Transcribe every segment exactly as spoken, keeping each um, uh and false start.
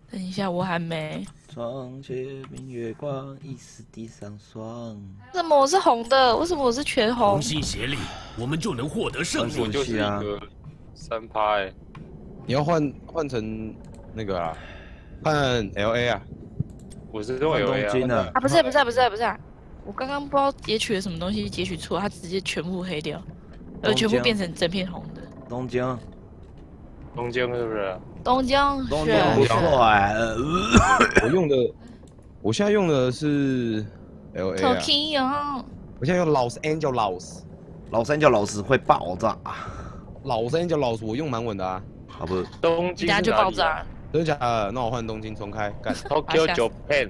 等一下，我还没。 床前明月光，疑是地上霜。 为什么我是红的？为什么我是全红？ 同心协力，我们就能获得胜利。 我就是一个三趴哎。 你要换换成那个啊，换 L A 啊。 我是用 L A 啊。 啊，不是不是不是不是，我刚刚不知道截取了什么东西，截取错，它直接全部黑掉，呃，全部变成整片红的。 东京。 东京是不是？ 东京是。 东京不错哎。 我用的，我现在用的是 L A 啊。 Tokyo。 我现在用 Los Angeles。 Los Angeles会爆炸。 Los Angeles 我用蛮稳的啊。 好不？ 东京。 等下就爆炸。 真的假的？那我换东京重开，干。 Tokyo Japan。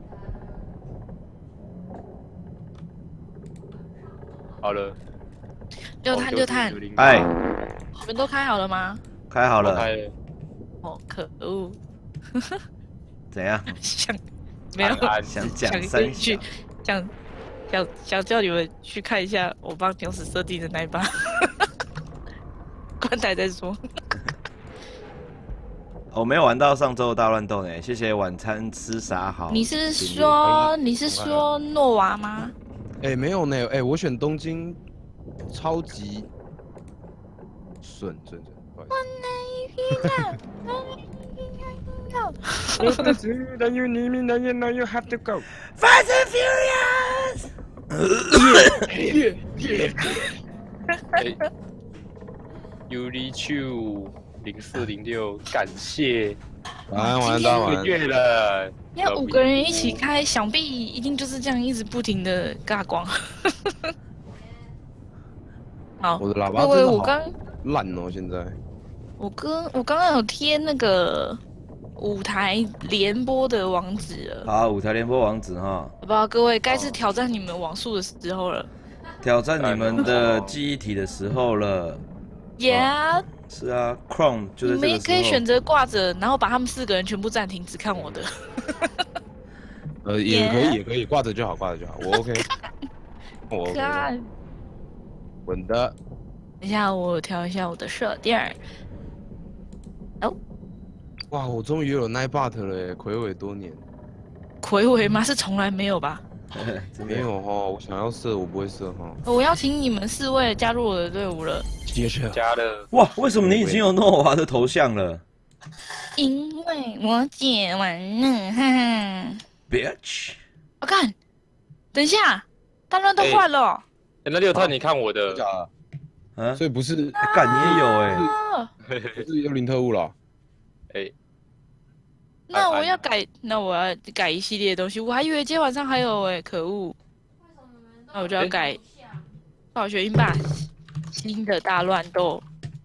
好了。 六探六探。 哎。 你们都开好了吗？ 开好了。 哦，可恶！ 怎样？ 想没有想讲想去想想想叫你们去看一下我帮牛屎设定的那一把，关台再说。 我没有玩到上周的大乱斗呢，谢谢晚餐吃啥好。 你是说你是说诺瓦吗？ 哎、欸，没有呢，哎、欸，我选东京，超级顺顺顺。Then you need me, then you know you have to go. Fast and Furious. Yeah, yeah, yeah. Yuri Chu 零四零六，感谢。 晚安，晚安，大家晚安。 月了。 要五个人一起开，想必一定就是这样一直不停的尬光。好， 我的喇叭真的好烂哦，现在。 我刚我刚刚有贴那个舞台联播的网址了。 好，舞台联播网址哈。 好不好，各位，该是挑战你们网速的时候了。 挑战你们的记忆体的时候了。 Yeah。 是啊 ，Chrome 就是这个时候。 你们也可以选择挂着，然后把他们四个人全部暂停，只看我的。 呃，也可以，也可以，挂着就好，挂着就好，我 OK。我 OK。稳的。 等一下，我调一下我的设定。哦， 哇，我终于有 Nightbot 了，睽违多年。 睽违吗？是从来没有吧？ 没有哈，我想要射，我不会射哈。 我邀请你们四位加入我的队伍了。 接着加了。 哇，为什么你已经有诺瓦的头像了？ 因为我解完了，哈哈。 Bitch。 我看，等一下，大乱都换了。 哎，那六探，你看我的。 啊，所以不是， 干你也有哎， 不是幽灵特务了。 哎。 那我要改，那我要改一系列的东西。我还以为今天晚上还有哎，可恶！那我就要改暴雪音吧，新的大乱斗。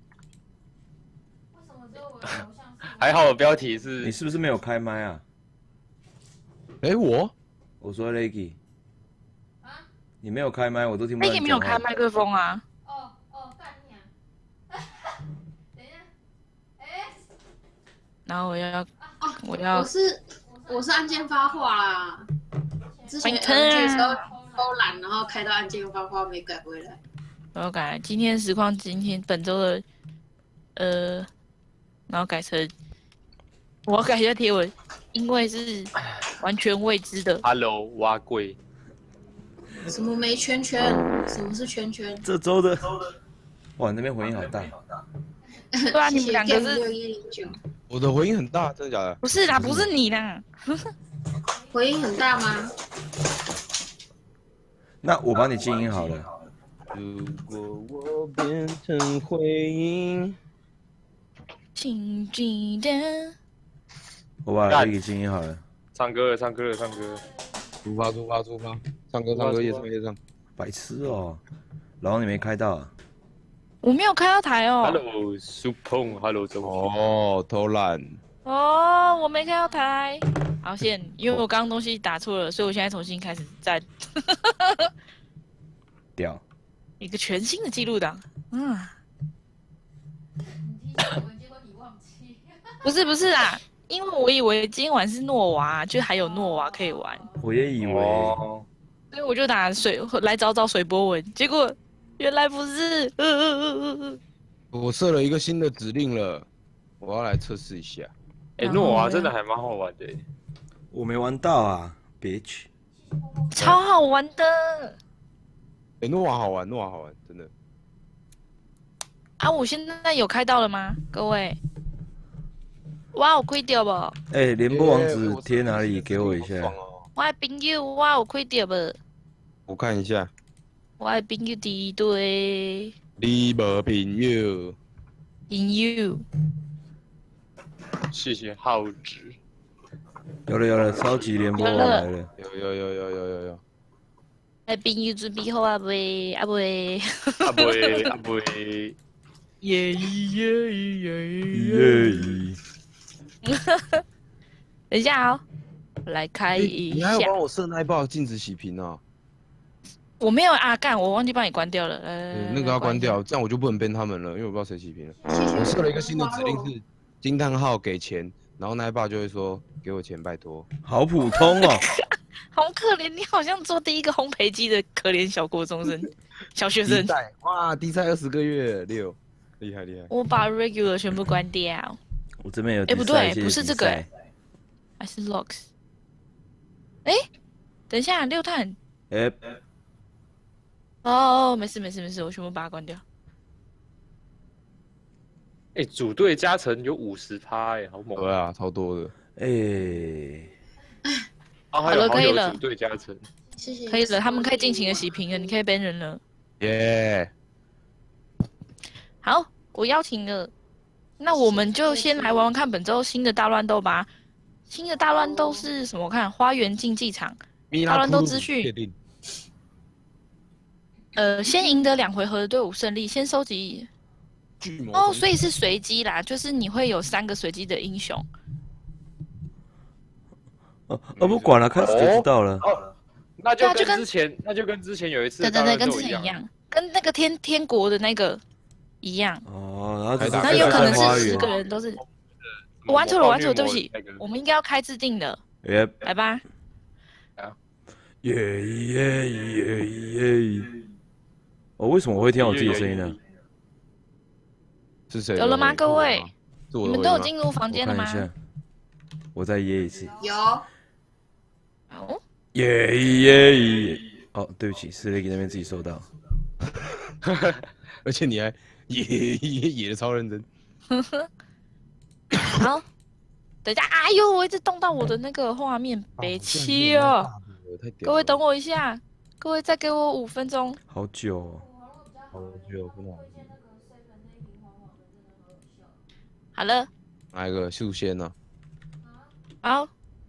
还好我标题是， 你是不是没有开麦啊？ 哎，我我说 Leggy， 你没有开麦，我都听不到。 Leggy 没有开麦克风啊。 哦哦，干你啊！等一下，哎。 然后我要。 哦， 我要我是我是按键发话啦，之前 N G 的时候偷懒，然后开到按键发话没改回来。 我要改今天实况，今天本周的呃，然后改成我要改一下贴文，因为是完全未知的。 Hello， 蛙贵。 什么没圈圈？什么是圈圈？ 这周的哇，那边回音好大。 对啊，你们两个是。 六一零九。 我的回音很大，真的假的？ 不是啦，不是你啦。 回音很大吗？ 那我帮你静音好了。 如果我变成回音， 请记得。 我把你给静音好了。 唱歌了，唱歌了，唱歌。 出发，出发，出发！唱歌，唱歌，夜唱，夜唱。 白痴哦，然后你没开到啊？ 我没有开到台哦。 Hello Supong，Hello 中。 哦，偷懒。 哦，我没开到台，好险！因为我刚刚东西打错了，所以我现在重新开始站。 屌。 一个全新的记录档，嗯。不是不是啊，因为我以为今晚是诺娃，就还有诺娃可以玩。 我也以为。 哦、 所以我就打水来找找水波纹，结果。原来不是，呃呃呃呃我设了一个新的指令了，我要来测试一下。 哎，诺瓦真的还蛮好玩的。 我没玩到啊 ，bitch。 超好玩的。 哎，诺瓦好玩，诺瓦好玩，真的。 啊，我现在有开到了吗？各位？哇，有开掉不？ 哎，联播网址贴哪里？给我一下。 我的朋友，我有开掉不？ 我看一下。 我的朋友第一队。 你无朋友。 朋友。 谢谢浩子。 有了有了，超级联播网来了。 有有有有有有有。 哎，朋友准备好啊未？啊未？ 啊未啊未。 耶耶耶耶！ 等一下哦，我来开一下。 你还要帮我设那一包禁止洗屏哦？ 我没有啊，干，我忘记帮你关掉了。呃， 那个要关掉，这样我就不能编他们了，因为我不知道谁洗屏了。我设了一个新的指令是惊叹号给钱，然后那一霸就会说给我钱，拜托。 好普通哦。 好可怜，你好像做第一个烘焙机的可怜小国中生、小学生。 哇，低赛二十个月六。厉害厉害！ 我把 regular 全部关掉。 我这边有。 哎，不对，不是这个，还是 logs。哎，等一下，六碳。 哎。 哦，没事没事没事，我全部把它关掉。 哎，组队加成有五十趴，哎，好猛！ 对啊，超多的。 哎。 好了，可以了。 组队加成， 谢谢。 可以了，他们可以尽情的洗屏了，你可以 ban 人了。 耶。 好，我邀请了，那我们就先来玩玩看本周新的大乱斗吧。新的大乱斗是什么？我看花园竞技场大乱斗资讯。呃，先赢得两回合的队伍胜利，先收集。哦，所以是随机啦，就是你会有三个随机的英雄。 哦哦，不管了，开始就知道了。 哦，那就跟之前，那就跟之前有一次， 对对对，跟之前一样，跟那个天天国的那个。一样哦，然后那有可能是十个人都是。我玩错了，我玩错了，对不起。我们应该要开自定的。来吧。 耶耶耶耶！哦，为什么我会听到我自己的声音呢？ 是谁？ 有了吗，各位？你们都有进入房间了吗？ 我再耶一次。 有。 好。 耶耶耶！哦，对不起，是雷给那边自己收到。 而且你还。野野野的超认真。 好，等一下，哎呦，我一直动到我的那个画面，别气哦。各位等我一下，各位再给我五分钟。 好久哦。 好久，不能。 好了。 哪一个素仙呢？ 好。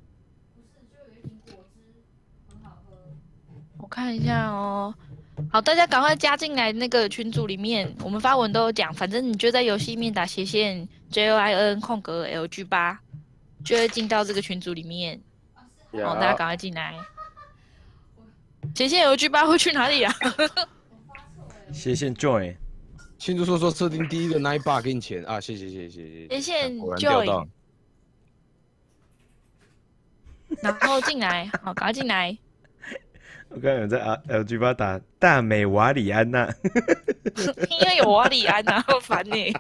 我看一下哦。好，大家赶快加进来那个群组里面，我们发文都有讲，反正你就在游戏面打斜线 J O I N 空格 L G 八，就会进到这个群组里面。好，大家赶快进来。斜线 L G 八会去哪里啊？ 斜线 Join。 庆祝说说设定第一个那一把给你钱啊！谢谢谢谢谢谢。 斜线 Join。然后进来，好，赶快进来。 我刚刚有在 L G 八打大美瓦里安娜， 因为有瓦里安呐，好烦呢。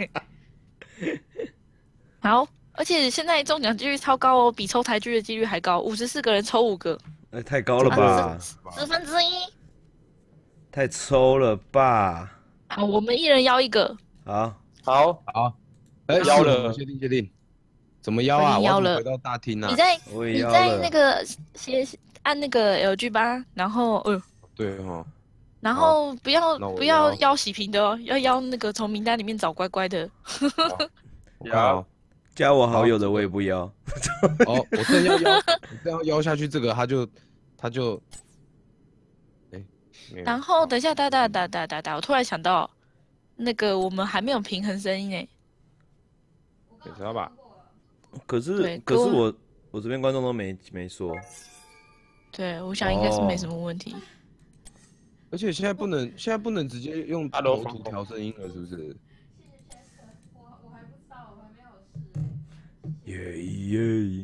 好，而且现在中奖几率超高哦，比抽台剧的几率还高，五十四个人抽五个， 那太高了吧？ 十分之一， 太抽了吧？ 好，我们一人邀一个。 好， 好， 好，哎，邀了，确定确定。怎么邀啊？ 邀了， 回到大厅啊。 你在你在那个先按那个 L G 八，然后呃， 对哦， 然后不要不要邀洗屏的哦，要邀那个从名单里面找乖乖的。 要加我好友的我也不邀。 哦，我正要邀，我正要邀下去这个，他就他就，哎， 然后等一下，哒哒哒哒哒哒，我突然想到，那个我们还没有平衡声音哎。 知道吧？ 可是可是我我这边观众都没没说。 对，我想应该是没什么问题。 而且现在不能现在不能直接用头图调声音了，是不是？ 耶耶！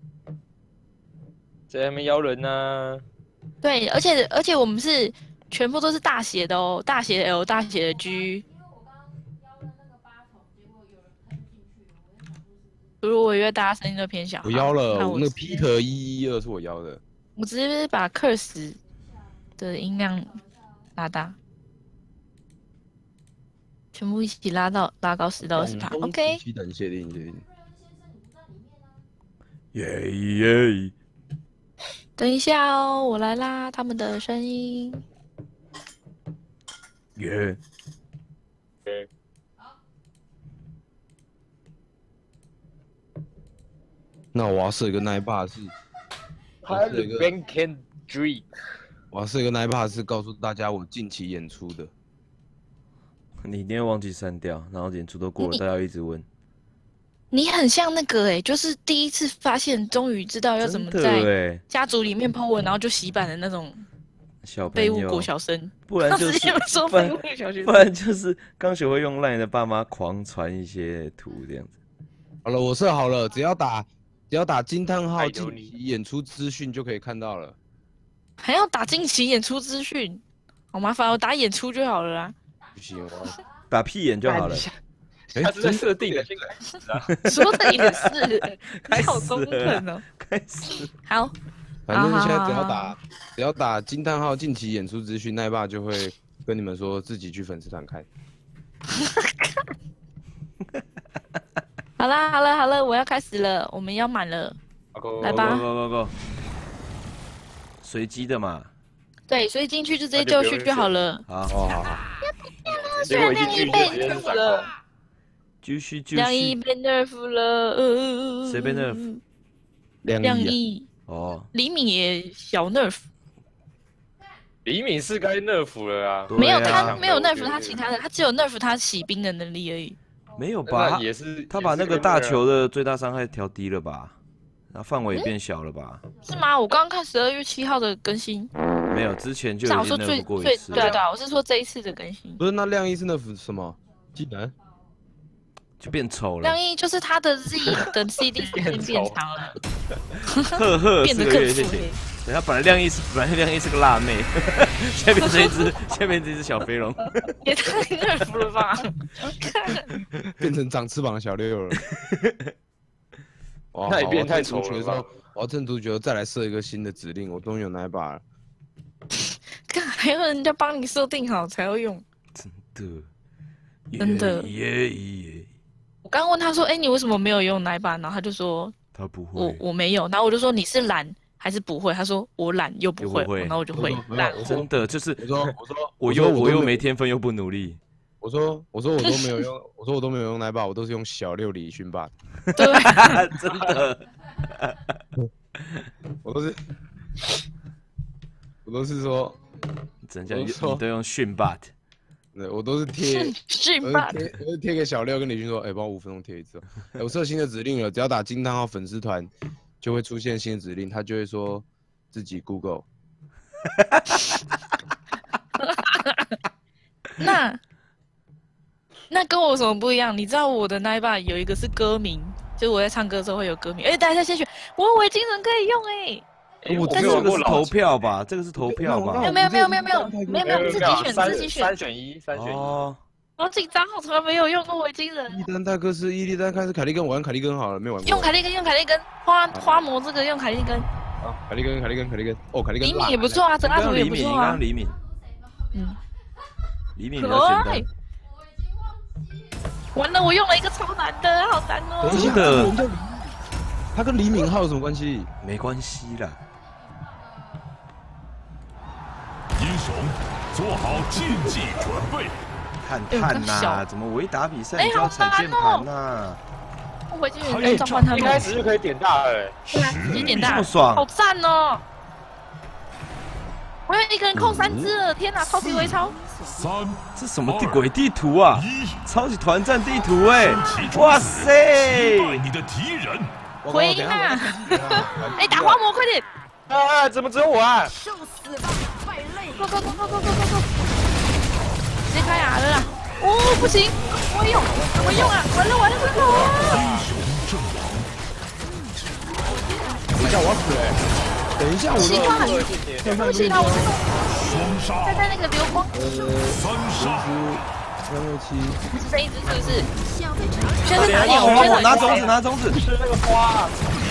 在那边邀人呢。 对，而且而且我们是全部都是大写的哦，大写的 L， 大写的 G。 如果我约大家声音都偏小。 我邀了， 那我我那个 Peter 一一二是我邀的。 我直接把 Curse 的音量拉大，全部一起拉到拉高十到二十帕。OK。 七等限定，确定。 耶耶！ 等一下哦，我来拉他们的声音。 耶！ 那我要设一个奶爸是，我要设一个 Bank and Dream， 我要设一个奶爸是告诉大家我近期演出的。 你一定会忘记删掉，然后演出都过了，大家一直问。 你很像那个哎、欸，就是第一次发现，终于知道要怎么真的在欸家族里面 po 文，然后就洗版的那种小朋废物友， 国小生。 不然就他直接是说不然废物小学生不然就是刚学会用 LINE 的爸妈狂传一些图这样子。 好了，我设好了，只要打只要打惊叹号哎呦近期演出资讯就可以看到了。 还要打近期演出资讯，好麻烦，我打演出就好了啦。 不行，我要打屁眼就好了。 哎他是在设定的，先开始啊。 说的也是， 开始你好中肯哦。 开始。 好， 反正现在只要好好好打只要打惊叹号近期演出资讯，奈爸就会跟你们说自己去粉丝团看。 好啦，好了，好了，我要开始了，我们要满了，来吧 Go go go go。随机的嘛。 对，所以进去就直接就绪就好了。 好，好好好。 虽然亮一被 nerf 了， 继续继亮一续。 被 nerf 了，呃， 谁被 nerf？ 亮亮一、啊， 一， 哦， 李敏也小 nerf， 李敏是该 nerf 了啊， 对没有啊他没有我觉 nerf 得他其他的，他只有 nerf 他起兵的能力而已。 没有吧？ 那也是他把那个也是大球的最大伤害调低了吧？然后范围也变小了吧？ 是吗？我刚刚看十二月七号的更新， 没有，之前就是啊，我已经说最 nerf 过最一次了， 对啊对啊，我是说这一次的更新。 不是那亮一是那副什么技能？ 就变丑了亮。一就是他的 Z 的 C D 时间变长了， 呵呵， 变得四个月，谢谢更腹黑。。 对，他本来亮一是本来亮一是个辣妹，现在变成一只，现在变成一只小飞龙。 也太 nerf 了吧！ 变成长翅膀的小六了。哇那也变太丑的时候丑了吧， 我要趁足球再来设一个新的指令，我终于有那一把了。 看还要人家帮你设定好才要用。 对， 真的耶耶， 我刚问他说：“哎、你为什么没有用奶爸？”然后他就说他不：“ 我会， 我没有。”然后我就说：“你是懒还是不会？”他说：“我懒又不会。 又不会然后我就会我说懒我说真的就是我说我说我又我又说都没天分又不努力， 我说我说我都没有用，我说我都没有用那一把，我都是用小六李勋霸， 对， 真的。 我都是我都是说， 只能讲你我说你都用训 bot， 对我都是贴。我是吧是？贴，我是贴给小六跟李勋说，哎、帮我五分钟贴一次、哦。哎我设新的指令了，只要打惊叹号粉丝团，就会出现新的指令，他就会说自己 Google。 那那跟我有什么不一样？你知道我的那一把有一个是歌名，就是我在唱歌的时候会有歌名。哎、大家先选，我有违精神可以用哎、 我这但是个是投票吧？这个是投票吧？ 没有没有没有没有没有没有没有自己选三自己选三选一，三选一。 哦， 好紧张，我从来没有用过违精人。 伊丹大哥是伊利丹开始凯利根，我玩凯利根好了，没玩过。 用凯利根，用凯利根，花花魔这个用凯利根， 啊，凯利根，凯利根，凯利根。哦，凯利根。 李敏也不错啊，泽拉图也李敏， 不错啊刚刚。李敏， 嗯， 李敏比可较简单爱。。完了，我用了一个超难的，好难哦。 等一下， 真的人家他跟李敏镐有什么关系？ 没关系啦。 英雄，做好竞技准备。 探哎探呐、 我刚小怎么我一打比赛哎你就要好难踩键哦盘呐？ 我回去哎人召唤他一们， 开始就可以点大了、欸， 对啊，直接点大这么，爽好赞哦！我有一个人扣三只了，天哪，超级微超！ 三这什么地鬼地图啊？ 一， 超级团战地图哎、 起冲哇刺塞！ 击败你的敌人。 我回音啊！哎，打花魔，快点啊，怎么只有我啊？ ！Go go go go go go go go！直接开牙了啦！哦，不行，我会用，我会用啊！完了完了完了！ 英雄阵亡。 等一下，我要死哎！等一下，我奇怪， 看看不行啊！我这个双杀在在那个流光， 呃， 三杀， 三六七， 是这一只是不是？现快点， 在哪里？ 我我我拿种种子，拿种子。 吃那个花，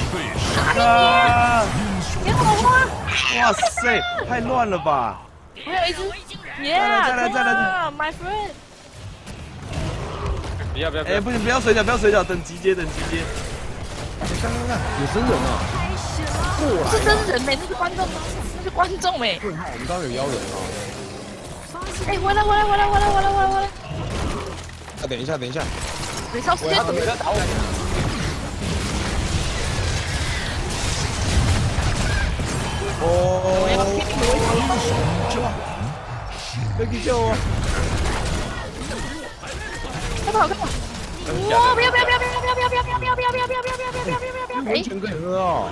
啊！ 你好花！ 哇塞，太乱了吧！ 我有一只。耶！ 再来再来再来 ，My friend。 不要不要！ 哎，不行，不要水饺，不要水饺，等集结，等集结。 看看看，有生人啊！过是真人没？那是观众，那是观众没？ 对，我们刚刚有妖人哦。 哎，回来回来回来回来回来回来回来！ 啊，等一下等一下， 没超时间。 他怎么在打我？ 哦，别去救我！ 快跑快跑！哇！不要不要不要不要不要不要不要不要不要不要不要不要不要不要不要不要不要不要！ 完全可以喝哦。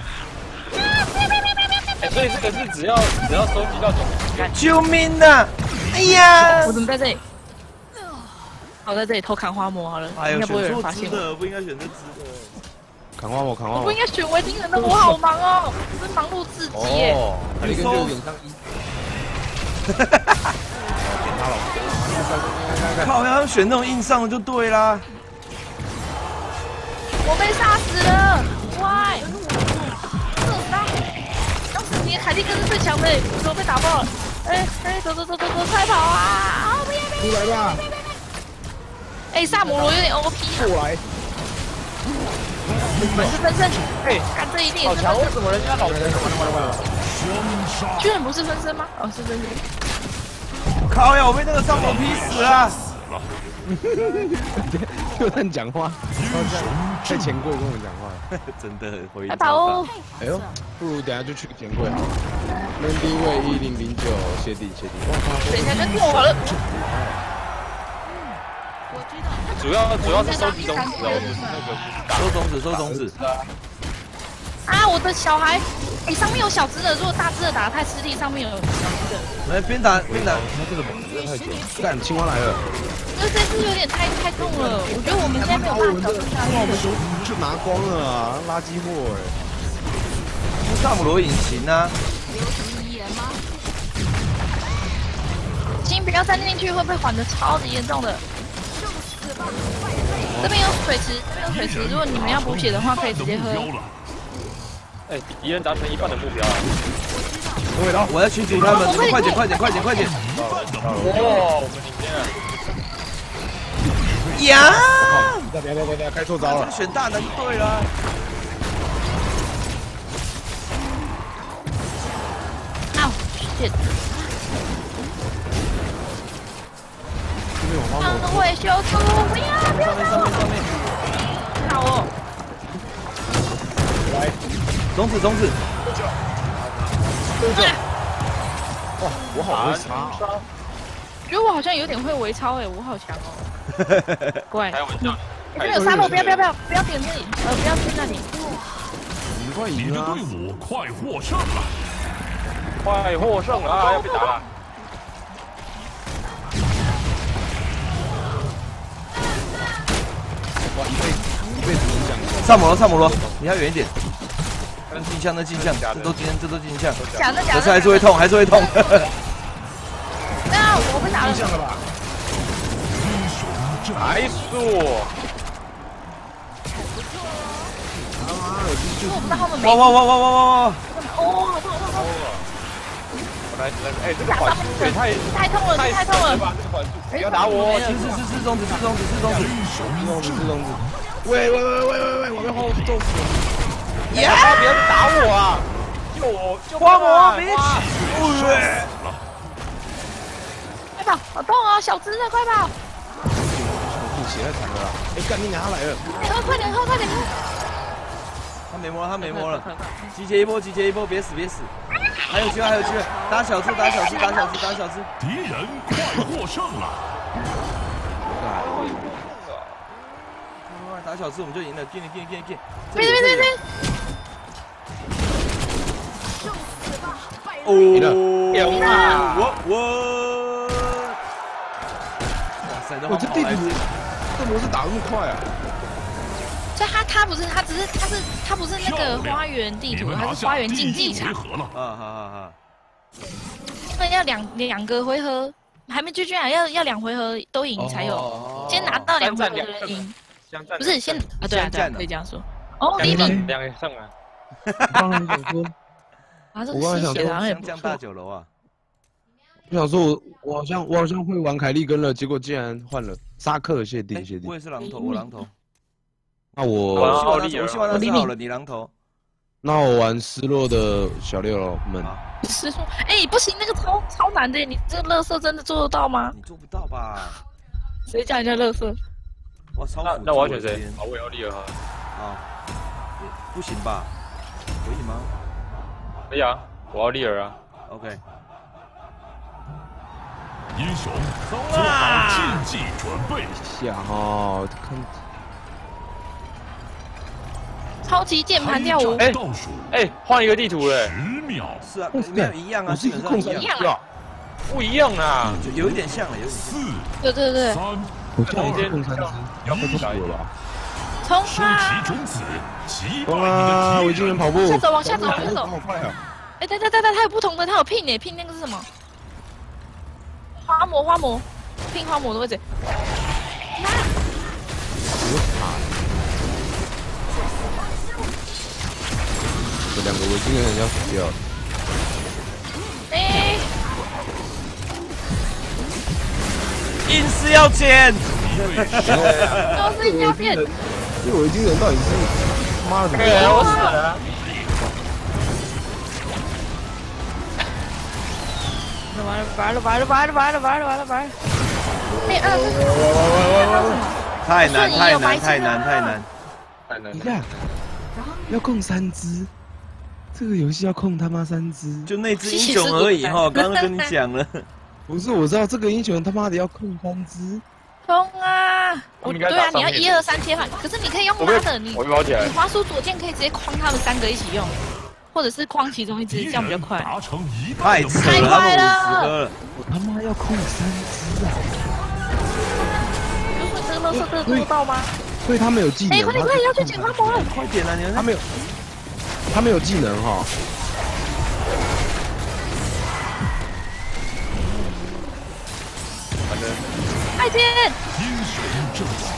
哎，所以这个是只要只要收集到种子， 救命啊！哎呀！ 我怎么在这里？我在这里偷砍花魔好了， 哎呦， 应该不会有选人发现我。 错支的，不应该选这支的。 砍花我砍花我我不应。该选维京人的，我好忙哦，我是忙碌至极耶。 哦，还有一个六点上一。哈哈哈哈！点他了，看看看。 靠，要选那种硬上的就对啦。 我被杀死了 ，why？射杀！当时你的凯蒂哥是最强的，我怎么被打爆了？哎哎，走走走走走，快跑啊！啊，不要不要！ 出来吧！ 哎，萨姆罗有点 O P， 过来。 本是分身， 哎， 看这一定也是好强！为分身， 什么人家老人完了完了完了！ 双杀， 居然不是分身吗？哦，是分身。 靠呀，我被那个上魔劈死了。 就在讲话，在钱柜跟我讲话。 真的回快跑哦！ 哎呦，不如等下就去钱柜好了。Mandy 位一零零九，谢地谢地。哇靠！ 等一下就听我好了。 主要主要是收集种子哦，不是那个收种子，收种子。 啊，我的小孩！哎，上面有小只的，如果大只的打得太吃力，上面有小只的。 来，边打边打。 他这个猛真的太久。干，青蛙来了。 因为这次有点太太痛了，我觉得我们现在没有办法调整下哇，我们去。 球就拿光了啊，垃圾货哎。 萨姆罗引擎啊！ 请不要再进去，会被缓的超级严重的。这边有水池，这边有水池，如果你们要补血的话，可以直接喝。 哎，敌人达成一半的目标了。 对了，我要驱逐他们，你们快点快点快点快点！ 哇，我们领先了。 呀！ 别别别别，开错招了。 选大的就对了。 啊 shit！放回修图，不要不要上面上面上面！ 打我！ 来， 种子种子！ 哇，我好会杀。 觉得我好像有点会微操哎，我好强哦！乖， 开玩笑， 这边有沙漠，不要不要不要不要点这里，呃，不要去那里。 你快你的赢啊！ 队伍快获胜了。 快获胜了啊！要被打了。 哇，一辈子一辈子影响。 萨姆罗萨姆罗，你要远一点。那镜像那镜像，这都镜这都镜像。 假的假的。 可是还是会痛，还是会痛。 对啊，我被打了。 影响了吧？ 来速！ 因为我不知道他们没。 哇哇哇哇哇哇哇！ 哦，好痛好痛！ 来来，哎，这个缓速也太太痛了，太痛了！ 吧？这个缓速，不要打我！ 是是是是种子是种子是种子。 自动子自动子。喂喂喂喂喂喂，我被后揍死了！ 呀！不要打我啊！救我！救花魔别别起！ 快跑！好痛啊，小只的，快跑！ 吐血太惨了啦！哎，干你娘，他来了！ 喝，快点喝，快点喝！ 他没摸了，他没摸了。集结一波，集结一波，别死别死！还有机会，还有机会！打小只，打小只，打小只，打小只！ 敌人快获胜了。 打小只我们就赢了，进进进进进！ 别别别别！ 哦， 赢了！ 我我！哇塞， 我这地图，这模式打那么快啊！ 所以他他不是他只是他是他不是那个花园地图，他是花园竞技场。 回合了。 啊哈哈哈！ 因为要两两个回合还没 G G 啊，要要两回合都赢才有， 哦先拿到两回合的人赢。 相战不是先啊，对啊对啊，可以这样说。哦， 两个第一名。 两个上啊。 刚刚想说， 啊，这个吸血好像也不香大酒楼啊。 我想说我我好像我好像会玩凯利根了，结果竟然换了沙克，谢帝谢帝。 我也是狼头，我狼头。 那我我希望我希望他是好了，你狼头。 那我玩失落的小六了们。 失落，哎，不行，那个超超难的，你这个乐色真的做得到吗？ 你做不到吧？ 谁叫人家乐色？ 哇，超那那我要选谁？啊，我要利尔哈。 啊，不行吧？可以吗？ 可以啊，我要利尔啊。 OK。 英雄做好竞技准备。 下哈，看。 超级键盘跳舞。 哎哎，换一个地图嘞。 十秒。 是啊，没有一样啊，基本上一样啊。 不一样啊， 就有一点像了，有点四。 对对对。 三。 我这一共三只，要不错了吧？ 冲啊！ 收集种子，击败啊！我已经能跑步。 下走，往下走，往下走。 好快啊！ 哎，对对对对，它有不同的，它有 pin 诶 ，pin 那个是什么？花魔，花魔 ，pin 花魔的位置。 这两个维京人要死掉了。 哎。 硬是要捡。 都是硬要骗。 这维京人到底是妈的怎么？ 对啊，我死了。 完了完了完了完了完了完了完了完了！哎啊！ 太难太难太难太难太难！ 你看，要控三只，这个游戏要控他妈三只， 就那只英雄而已哈，刚刚跟你讲了。 不是，我知道这个英雄他妈的要控三只。 冲啊！我对啊，你要一二三切换，可是你可以用拉的，你你滑鼠左键可以直接框他们三个一起用。或者是框其中一只，这样比较快。 太太快了！ 我他妈要控三只啊！ 就是这个乐色真的做到吗？ 所以他们有技能。 哎，快点快点，要去捡花魔了！ 快点啊！你他没有，他没有技能哈。 反正。 爱天。 英雄阵亡。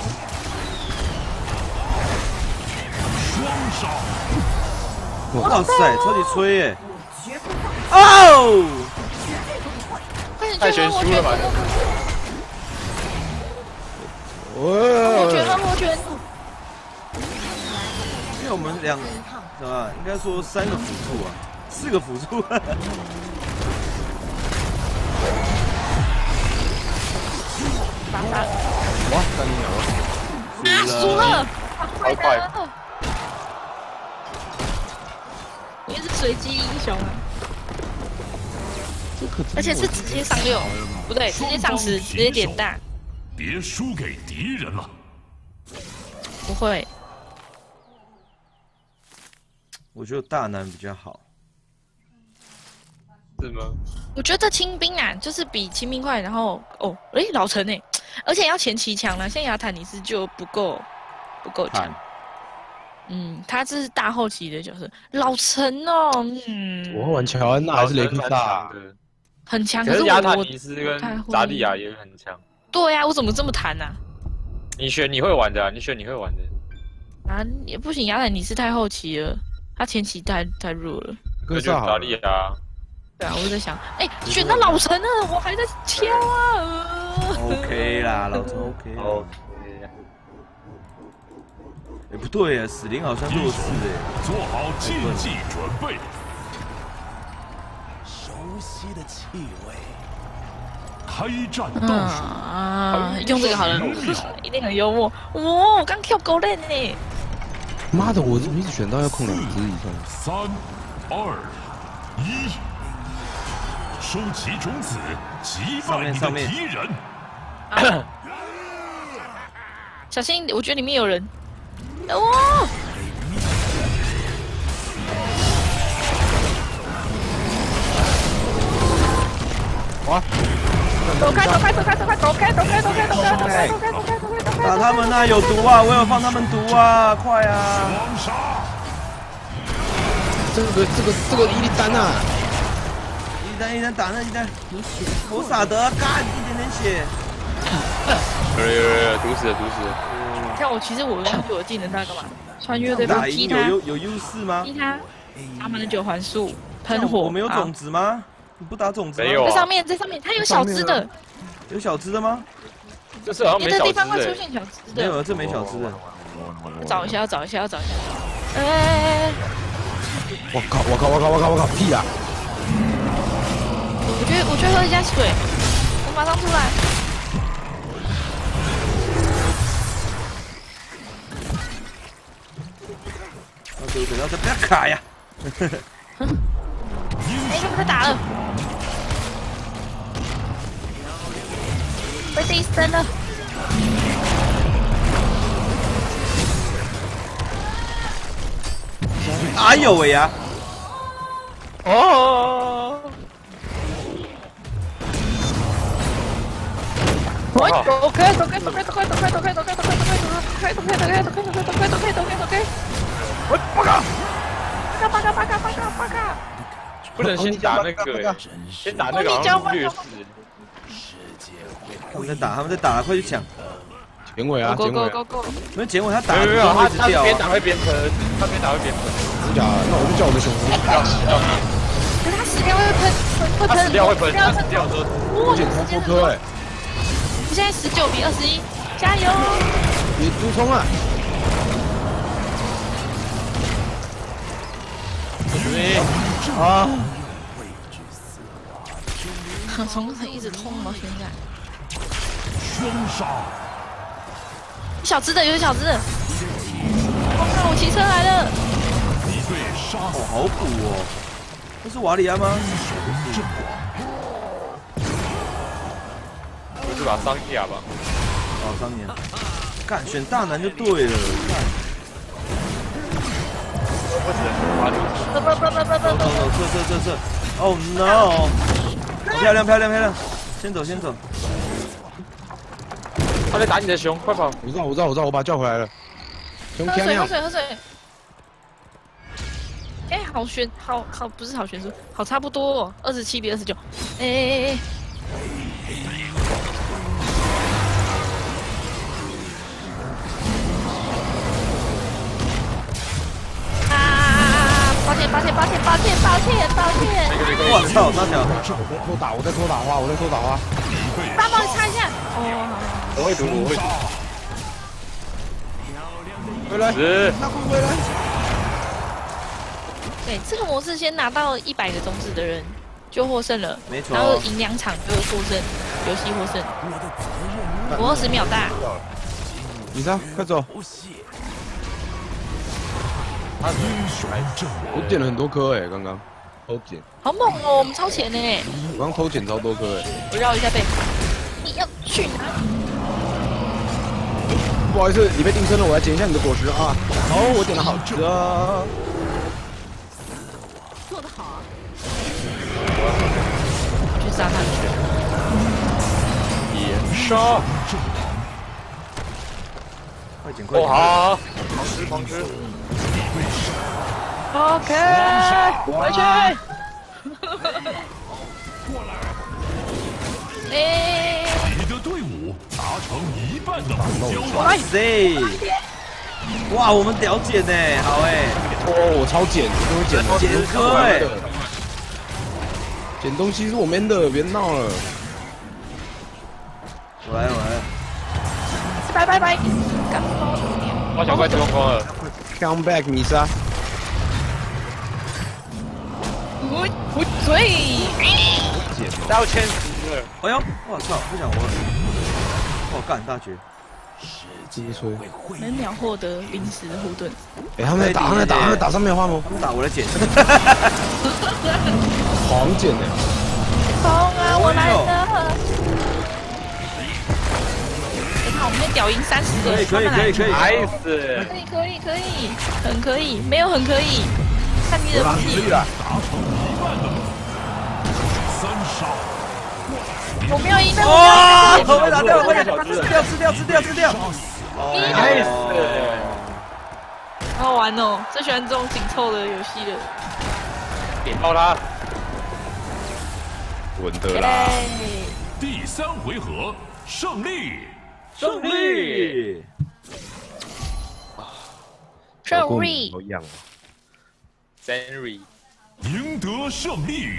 双杀。 哇塞，超级吹耶！哦， 太悬殊了吧！ 我拳了，我拳！ 因为我们两什么，应该说三个辅助啊，四个辅助。 哇，三秒！ 啊，输了！ 好快！ 因为是随机英雄啊，而且是直接上六，不对，直接上十，直接点大。 别输给敌人了。 不会。 我觉得大男比较好。 是吗？ 我觉得清兵啊，就是比清兵快，然后哦，哎，老陈哎，而且要前期强了，像亚坦尼斯就不够不够强。嗯，他这是大后期的角色，老陈哦，嗯。 我玩乔安娜还是雷克萨？ 很强， 可是亚塔尼斯跟扎利亚也很强。 对呀，我怎么这么弹呢？ 你选你会玩的，你选你会玩的。 啊，也不行，亚坦尼斯太后期了，他前期太太弱了。 雷克萨扎利亚。 对啊，我在想，哎，选到老陈了，我还在挑啊。 OK 啦，老陈 OK。 OK。 哎，不对啊，死灵好像弱势哎。 做好竞技准备。 熟悉的气味。 开战倒数。 啊，用这个好了，一定很幽默。哇，我刚 Q 狗链呢。 妈的，我怎么一直选到要控两只以上？ 三、二、一，收集种子，击败你的敌人。 小心，我觉得里面有人。哇！ 哇！ 走开，走开，走开，走开，走开，走开，走开，走开，走开，走开，走开，走开！ 打他们啊！有毒啊！我有放他们毒啊！快啊！ 双杀！ 这个这个这个伊利丹啊！ 伊利丹一丹打那一丹，我傻得干一点点血。 有有有有，毒死了毒死了。 看我，其实我用我的技能在干嘛？穿越对方打赢有有有优势吗？ 踢他，他们的九环术喷火。 我们有种子吗？你不打种子吗？ 没有、啊。 在上面，在上面，它有小只的。 有小只的吗？ 这是好像没小只的。 别的地方会出现小只的。 没有，这没小只的。 找一下，要找一下，要找一下。哎！ 我靠！我靠！我靠！我靠！我靠！屁啊！ 我觉得，我觉得喝一下水，我马上出来。 要等等，要等，不要卡呀！ 哎，他们在打了，被第一声了。 哎呦喂呀！ 哦！ 喂，走开，走开，走开，走开，走开，走开，走开，走开，走开，走开，走开，走开，走开，走开，走开，走开，走开，走开，走开。 我八嘎！ 八嘎八嘎八嘎八嘎八嘎！ 不能先打那个，先打那个好像劣势。 他们在打，他们在打，快去抢！ 剪尾啊，剪尾！ 没有剪尾，他打没有没有，他他边打啊！ 会边喷，他边打会边喷。 真假？那我就叫我的熊猪。 可是他死掉会喷，会喷， 他死掉会喷，他死掉之后， 我捡超多颗哎！ 你现在十九比二十一，加油！ 你猪冲啊！啊！ 从头一直痛到现在。 双杀！ 小只的有小只的，我看我骑车来了。 你被杀哦，好补哦！这是瓦里安吗？ 我是把桑亚吧。 哦，当年。干，选大男就对了。 我只能说他就是。 不不不不不不走走走，这这这这 ，Oh no！ 漂亮漂亮漂亮，先走先走。 他在打你的熊，快跑！ 我知道我知道我知道，我把他叫回来了。熊喝水漂亮。 喝水喝水。哎，好悬，好好不是好悬殊，好差不多哦，二十七比二十九。哎哎哎！啊！抱歉抱歉抱歉抱歉抱歉抱歉！ 我操，大小！ 我在偷打，我在偷打花，我在偷打花。 大帮你擦一下。哦， 我会毒，我会毒。 回来，那快回来！ 对，这个模式先拿到一百个种子的人就获胜了， 没错。 然后赢两场就获胜，游戏获胜。我二十秒大。 你上，快走！我捡了很多颗哎，刚刚偷捡。 好猛哦，我们超前呢！ 我刚偷捡超多颗哎。 我绕一下背。你要去哪里？ 不好意思，你被定身了，我来捡一下你的果实啊。好，我捡了好吃的。 做得好啊！我去杀他去。 岩杀。 快捡快捡！ 哦好，狂吃狂吃。 OK， 回去。哎！ 你的队伍达成一半的目标。 哇塞！哇，我们屌捡呢，好哎！ 哦，我超捡，我会捡的， 捡哥哎！ 捡东西是我们的，别闹了。 我来我来。 拜拜拜！ 我想快吃光光了。 Come back， 米莎。 我我嘴。 道歉死了！ 哎呦，我操，不想活了！我干大绝！ 继续吹。 每秒获得临时护盾。 哎，他们在打，他们在打，他们在打上面的花魔。 他们打我来捡。 狂捡的。 冲啊！我来了。你看，我们屌赢三十个。 可以可以可以可以。 nice。 可以可以可以，很可以，没有很可以，看你的武器。 达成一半的三杀。 我没有赢的。 哇！头被打掉了，快点，吃掉吃掉吃掉吃掉。 nice。 好好玩哦，最喜欢这种紧凑的游戏了。 点爆他！ 稳的啦。 第三回合胜利， 胜利， 胜利， 都一样。 Henry 赢得胜利。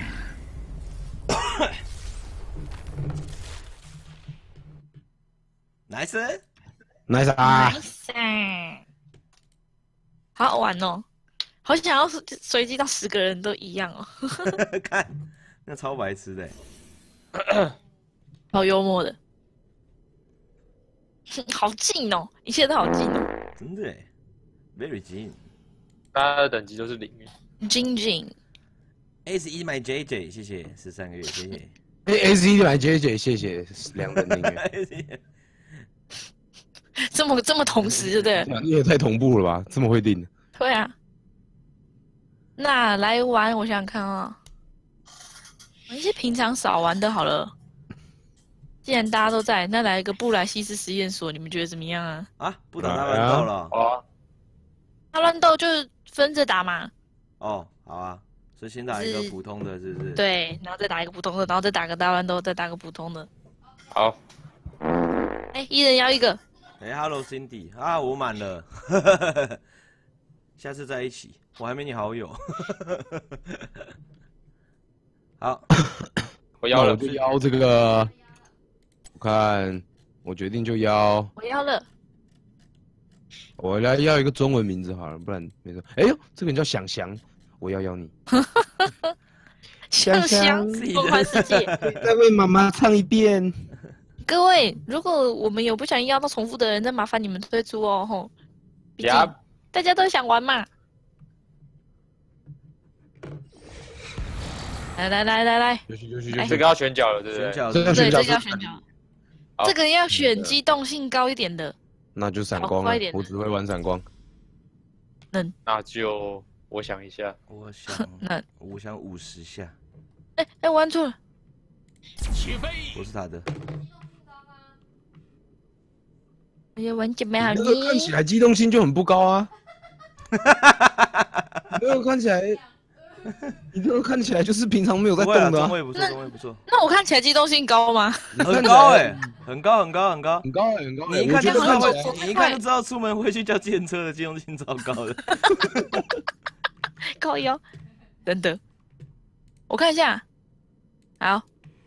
nice nice 啊 nice， 好好玩哦，好想要随机到十个人都一样哦。 看，那超白痴的， 好幽默的，好近哦，一切都好近哦， 真的哎 ，very 近。 大家的等级都是零。 近近 S 一买 J J， 谢谢十三个月，谢谢。 哎 ，S 一买 J J， 谢谢两人订阅。 这么这么同时，对不对？ 你也太同步了吧？这么会定？ 对啊。那来玩，我想想看啊、哦，玩一些平常少玩的好了。既然大家都在，那来一个布莱西斯实验所，你们觉得怎么样啊？ 啊，不打大乱斗了。 哦。 大乱斗就是分着打嘛。 哦，好啊，所以先打一个普通的，是不是？ 对，然后再打一个普通的，然后再打个大乱斗，再打个普通的。 好。 哎，一人要一个。 哎 ，Hello Cindy 啊，我满了，下次在一起，我还没你好友。好， 我要了， 我就邀这个，我看我决定就邀， 我要了， 我来要一个中文名字好了，不然没错。哎呦，这个人叫想翔，我要邀你。 想翔，梦幻世界， 再为妈妈唱一遍。 各位，如果我们有不小心邀到重复的人，再麻烦你们退出哦，吼。毕竟大家都想玩嘛。来来来来来， 这个要选角了，对不对？ 对， 这个要选角。这个要选机动性高一点的。 那就闪光了，我只会玩闪光。 能。 那就我想一下， 我想，那我想五十下。 哎哎，玩错了。 起飞！ 我是他的。 我要玩怎么样？ 这个看起来机动性就很不高啊。这个看起来，你这个看起来就是平常没有在动的、啊。 中位不错，中位不错。 那我看起来机动性高吗？ 很高哎、欸，很高很高很高很高哎、欸、很高、欸。 你一看就知道会，你一看就知道出门会去叫计程车的机动性超高的。 高腰，等等，我看一下，好。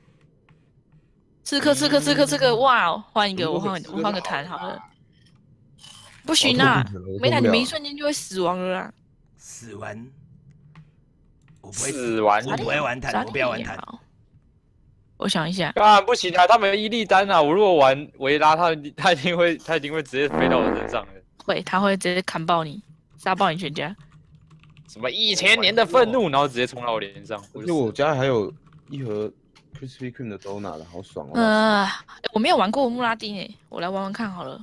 刺客，刺客，刺客，刺客！哇哦，换一个，我换我换个弹好了。不行啊，没弹你们一瞬间就会死亡了啦。 死完，我不会死完， 我不会玩弹，我不要玩弹。 我想一下， 啊，不行啊，他们伊利丹啊，我如果玩维拉，他他一定会他一定会直接飞到我身上的。 会，他会直接砍爆你，杀爆你全家。 什么一千年的愤怒，然后直接冲到我脸上。 因为我家还有一盒。Krispy Kreme 的donut了，好爽哦！ 呃，我没有玩过穆拉丁诶，我来玩玩看好了。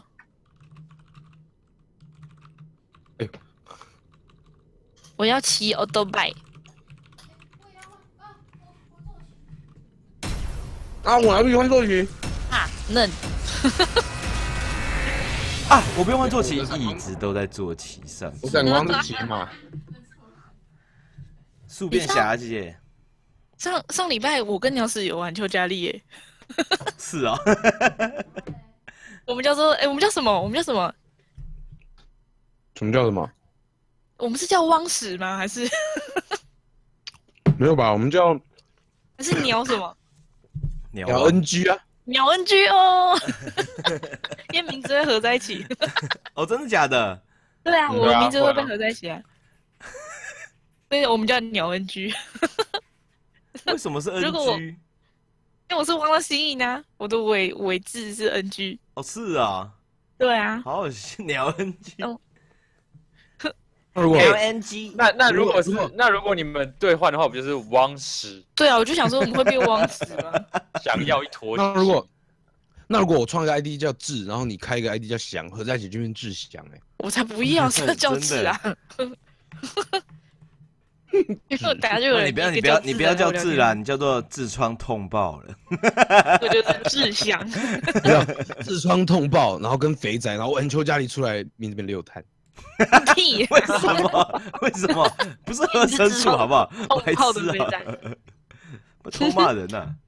哎， 我要骑 auto bike。 啊，我还不喜欢坐骑。 啊，嫩。 啊，我不用换坐骑，一直都在坐骑上。 我闪光是骑嘛。 速变侠姐姐。 上上礼拜我跟鸟屎有玩丘加利耶， 是啊， 我们叫做哎、欸，我们叫什么？我们叫什么？ 什么叫什么？ 我们是叫汪屎吗？还是没有吧？我们叫还是鸟什么？ 鸟 N G 啊， 鸟 N G 哦，因为名字会合在一起。 哦，真的假的？ 对啊，我的名字会被合在一起啊，所以我们叫鸟 N G。 为什么是 N G？ 因为我是忘了心意呢，我的尾尾字是 N G。 哦，是啊。 对啊。 好好笑，鸟 N G。 如果 N G， 那那如果是那如果你们兑换的话，不就是汪屎？ 对啊，我就想说我们会变汪屎吗？ 想要一坨。 那如果那如果我创一个 I D 叫智，然后你开一个 I D 叫翔，合在一起就变智翔哎。 我才不要，这叫智啊！因为大家就有人你不要你不要你不要叫智啦，你叫做痔疮痛爆了。 我觉得智翔。 不要痔疮痛爆，然后跟肥仔，然后玩丘家里出来，名字变六探。 屁！ 为什么？为什么？不是合成数好不好？ 痛爆的肥仔。 我偷骂人呐、啊！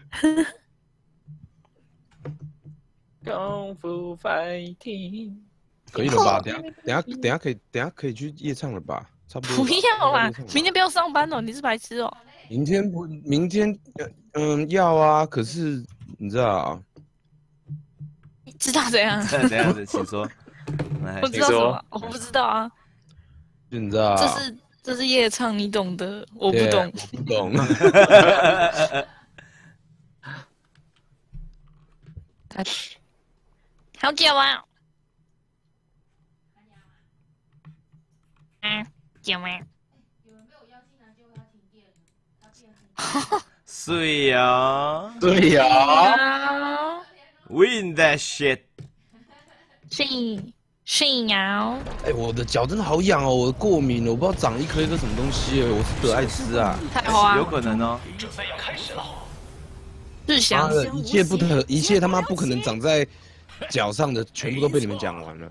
功夫 fighting， 可以了吧？等下等下等下可以等下可以去夜唱了吧？差不多。 不要啦，明天不要上班哦，你是白痴哦。 明天不，明天嗯要啊，可是你知道啊？ 知道怎样？ 怎样子？请说。 我知道什么？我不知道啊。 就你知道、啊？ 这是这是夜唱，你懂的，我不懂。 我不懂。 他好久啊！嗯，久吗？ 水呀， 对呀 ，Win that shit。 信信谣。 哎，我的脚真的好痒哦，我过敏了，我不知道长一颗一颗什么东西，我是得艾滋啊。 太花。 有可能哦。 比赛要开始了。 日翔， 一切不可，一切他妈不可能长在脚上的，全部都被你们讲完了。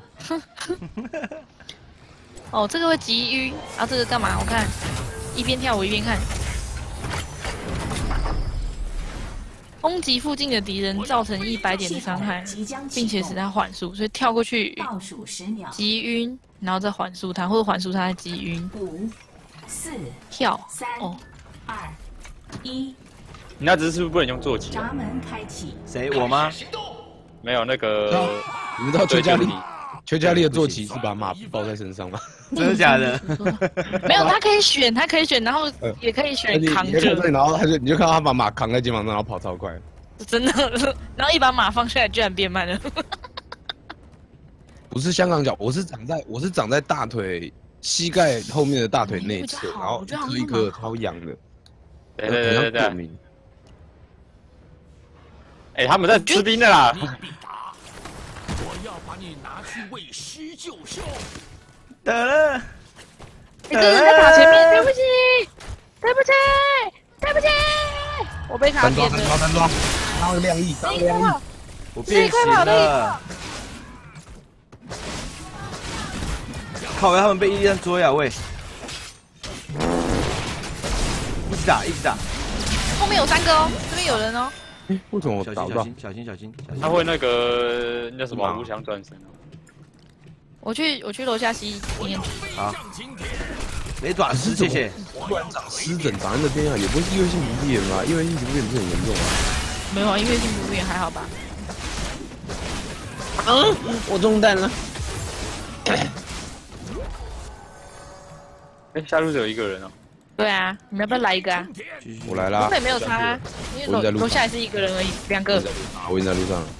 哦，这个会急晕，然后这个干嘛？我看，一边跳舞一边看。攻击附近的敌人造成一百点的伤害，并且使他缓速，所以跳过去急晕，然后再缓速他，或者缓速他再急晕。 五、四、 跳。 三、 哦， 二、一。 你那只是不是不能用坐骑？ 闸门开启。 谁？我吗？ 没有那个， 你们知道邱嘉丽？邱嘉丽的坐骑是把马抱在身上吗？ 真的假的？ 没有，他可以选，他可以选，然后也可以选扛着。 然后他就你就看到他把马扛在肩膀上，然后跑超快。 真的，然后一把马放下来，居然变慢了。 不是香港脚，我是长在我是长在大腿膝盖后面的大腿内侧，然后一颗一颗超痒的。 对对对对对。哎，他们在吃冰的啦！ 我要把你拿去喂狮鹫鸮。 得了， 你这人在卡前面，对不起，对不起，对不起，我被卡扁了。 单抓单抓，当个亮翼，当个亮翼。 我变形了。靠！他们被一人捉呀喂！一直打，一直打。 后面有三个哦，这边有人哦。 哎，为什么我小打不到？ 心小心小心小心！ 他会那个那什么无枪转身哦。 我去我去楼下吸烟。 好。没爪丝，谢谢。 突然长湿疹长在那边啊，也不是异位性皮肤炎吧？异位性皮肤炎不是很严重啊？ 没有啊，异位性皮肤炎还好吧？ 嗯，我中弹了。 哎，下路只有一个人哦。 对啊，你们要不要来一个啊？ 我来啦。 我也没有差啊，因为楼楼下也是一个人而已，两个。 我已经在路上了。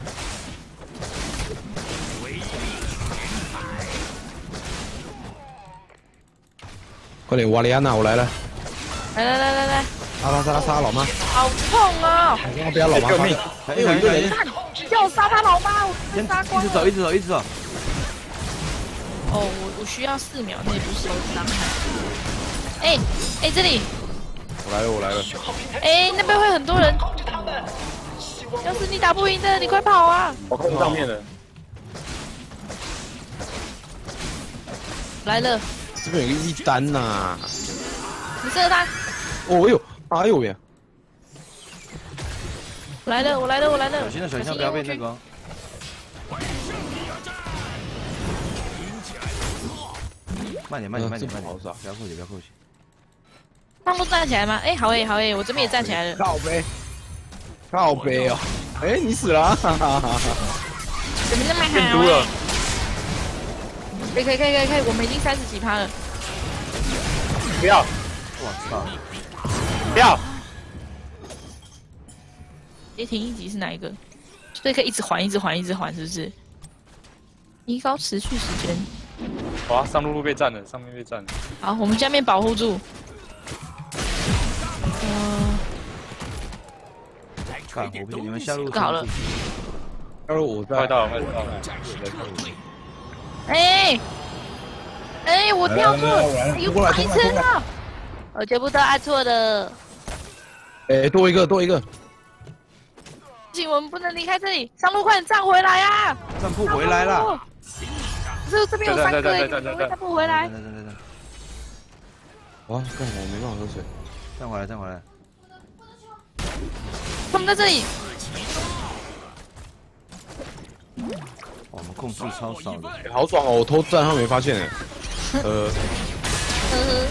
快点，瓦利安娜，我来了！ 来来来来来， 杀他杀他杀老妈！ 好痛啊！ 我刚不要老妈， 救命！ 还有一个人， 叫我杀他老妈，我被杀光了。 一直走，一直走，一直走。 哦，我我需要四秒内不受伤害。哎哎，这里！ 我来了，我来了。 哎，那边会很多人。要是你打不赢的，你快跑啊！ 我看上面了。 来了。 这边有个一单呐、啊， 你射他！ 哦呦，哎呦呀！ 我来了，我来了，我来了！ 小心了，小心不要被那个。慢点，慢点，慢点，慢点，不要扣血，不要扣血。 上路站起来吗？哎，好诶，好诶，我这边也站起来了。 靠背，靠背哦！哎，你死了、啊！哈哈哈！ 怎么那么好？ 变毒了。 可以可以可以可以可以，我们已经三十几趴了。 不要！ 我操！ 不要！ 跌停一级是哪一个？所以可以一直还，一直还，一直还，是不是？提高持续时间。 哇，上路被占了，上面被占了。 好，我们下面保护住。嗯。 看，我不行，你们下路。 好了。 要是我在， 快到了，快到了。 哎，哎，我跳错了，又白痴了，我全部都按错了。 哎，多一个，多一个。 不行，我们不能离开这里，上路快点站回来啊！ 站不回来了。 这这边有三个，你怎么会站不回来？ 站站站站。 哇，干我没办法喝水。 站回来，站回来。 他们在这里。 我们控制超少的， 欸、好爽哦！我偷战他没发现哎。呃。 呵呵。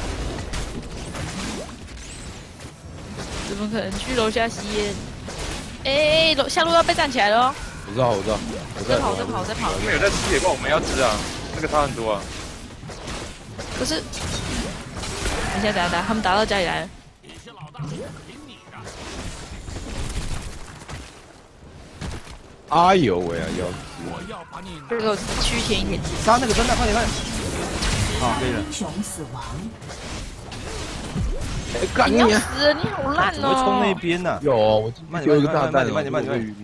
怎么可能去楼下吸烟？哎、欸，楼下路要被站起来了哦！ 我知道，我知道，我在跑，在跑，在跑。 我们有在吃野怪，我们要吃啊，那个差很多啊。 可是，等一下，等一下，他们打到家里来了。 哎呦喂啊！要这个趋前一点。 杀那个真的，快点快点！好，可以了。 英雄死亡。 哎，干你要死了，你好烂哦！ 怎么会冲那边呢？ 有，我丢一个大弹， 慢点慢点慢点。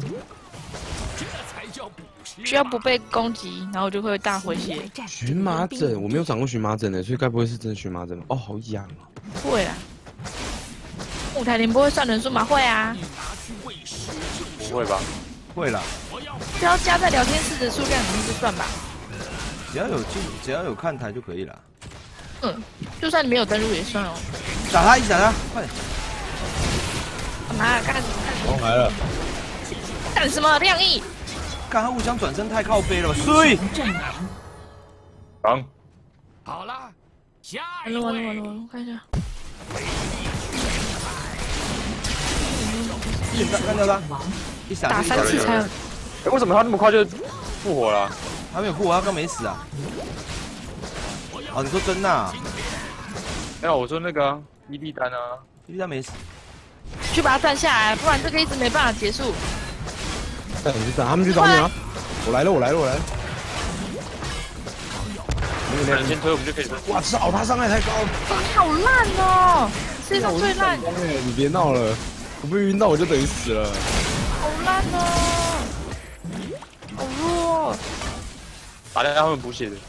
需要不被攻击，然后就会大回血。 荨麻疹，我没有长过荨麻疹的，所以该不会是真的荨麻疹吧？哦，好痒啊！ 不会啦。舞台联播会算人数吗？会啊。 不会吧？ 会啦。 只要加在聊天室的数量里面就算吧。 只要有进，只要有看台就可以了。 嗯，就算你没有登录也算哦。 打他，一起打他，快点！ 干嘛干什么？ 王来了。 干什么？亮翼！ 干他互相转身太靠背了吧？衰！ 绑。 好了，下完了完了完了完了！我看一下。 干掉他！一闪打三次才有。 哎，为什么他那么快就复活了？ 他没有复活，他刚没死啊。哦，你说真娜？ 没有，我说那个伊利丹啊， 伊利丹没死。 去把他站下来，不然这个一直没办法结束。 带你去站，他们去找你啊！我来了，我来了，我来了。 你先推，我们就可以推。 我操，他伤害太高了。 你好烂哦！世界上最烂。 你别闹了，我被晕到我就等于死了。 好烂哦！好弱。 打掉他们补血的。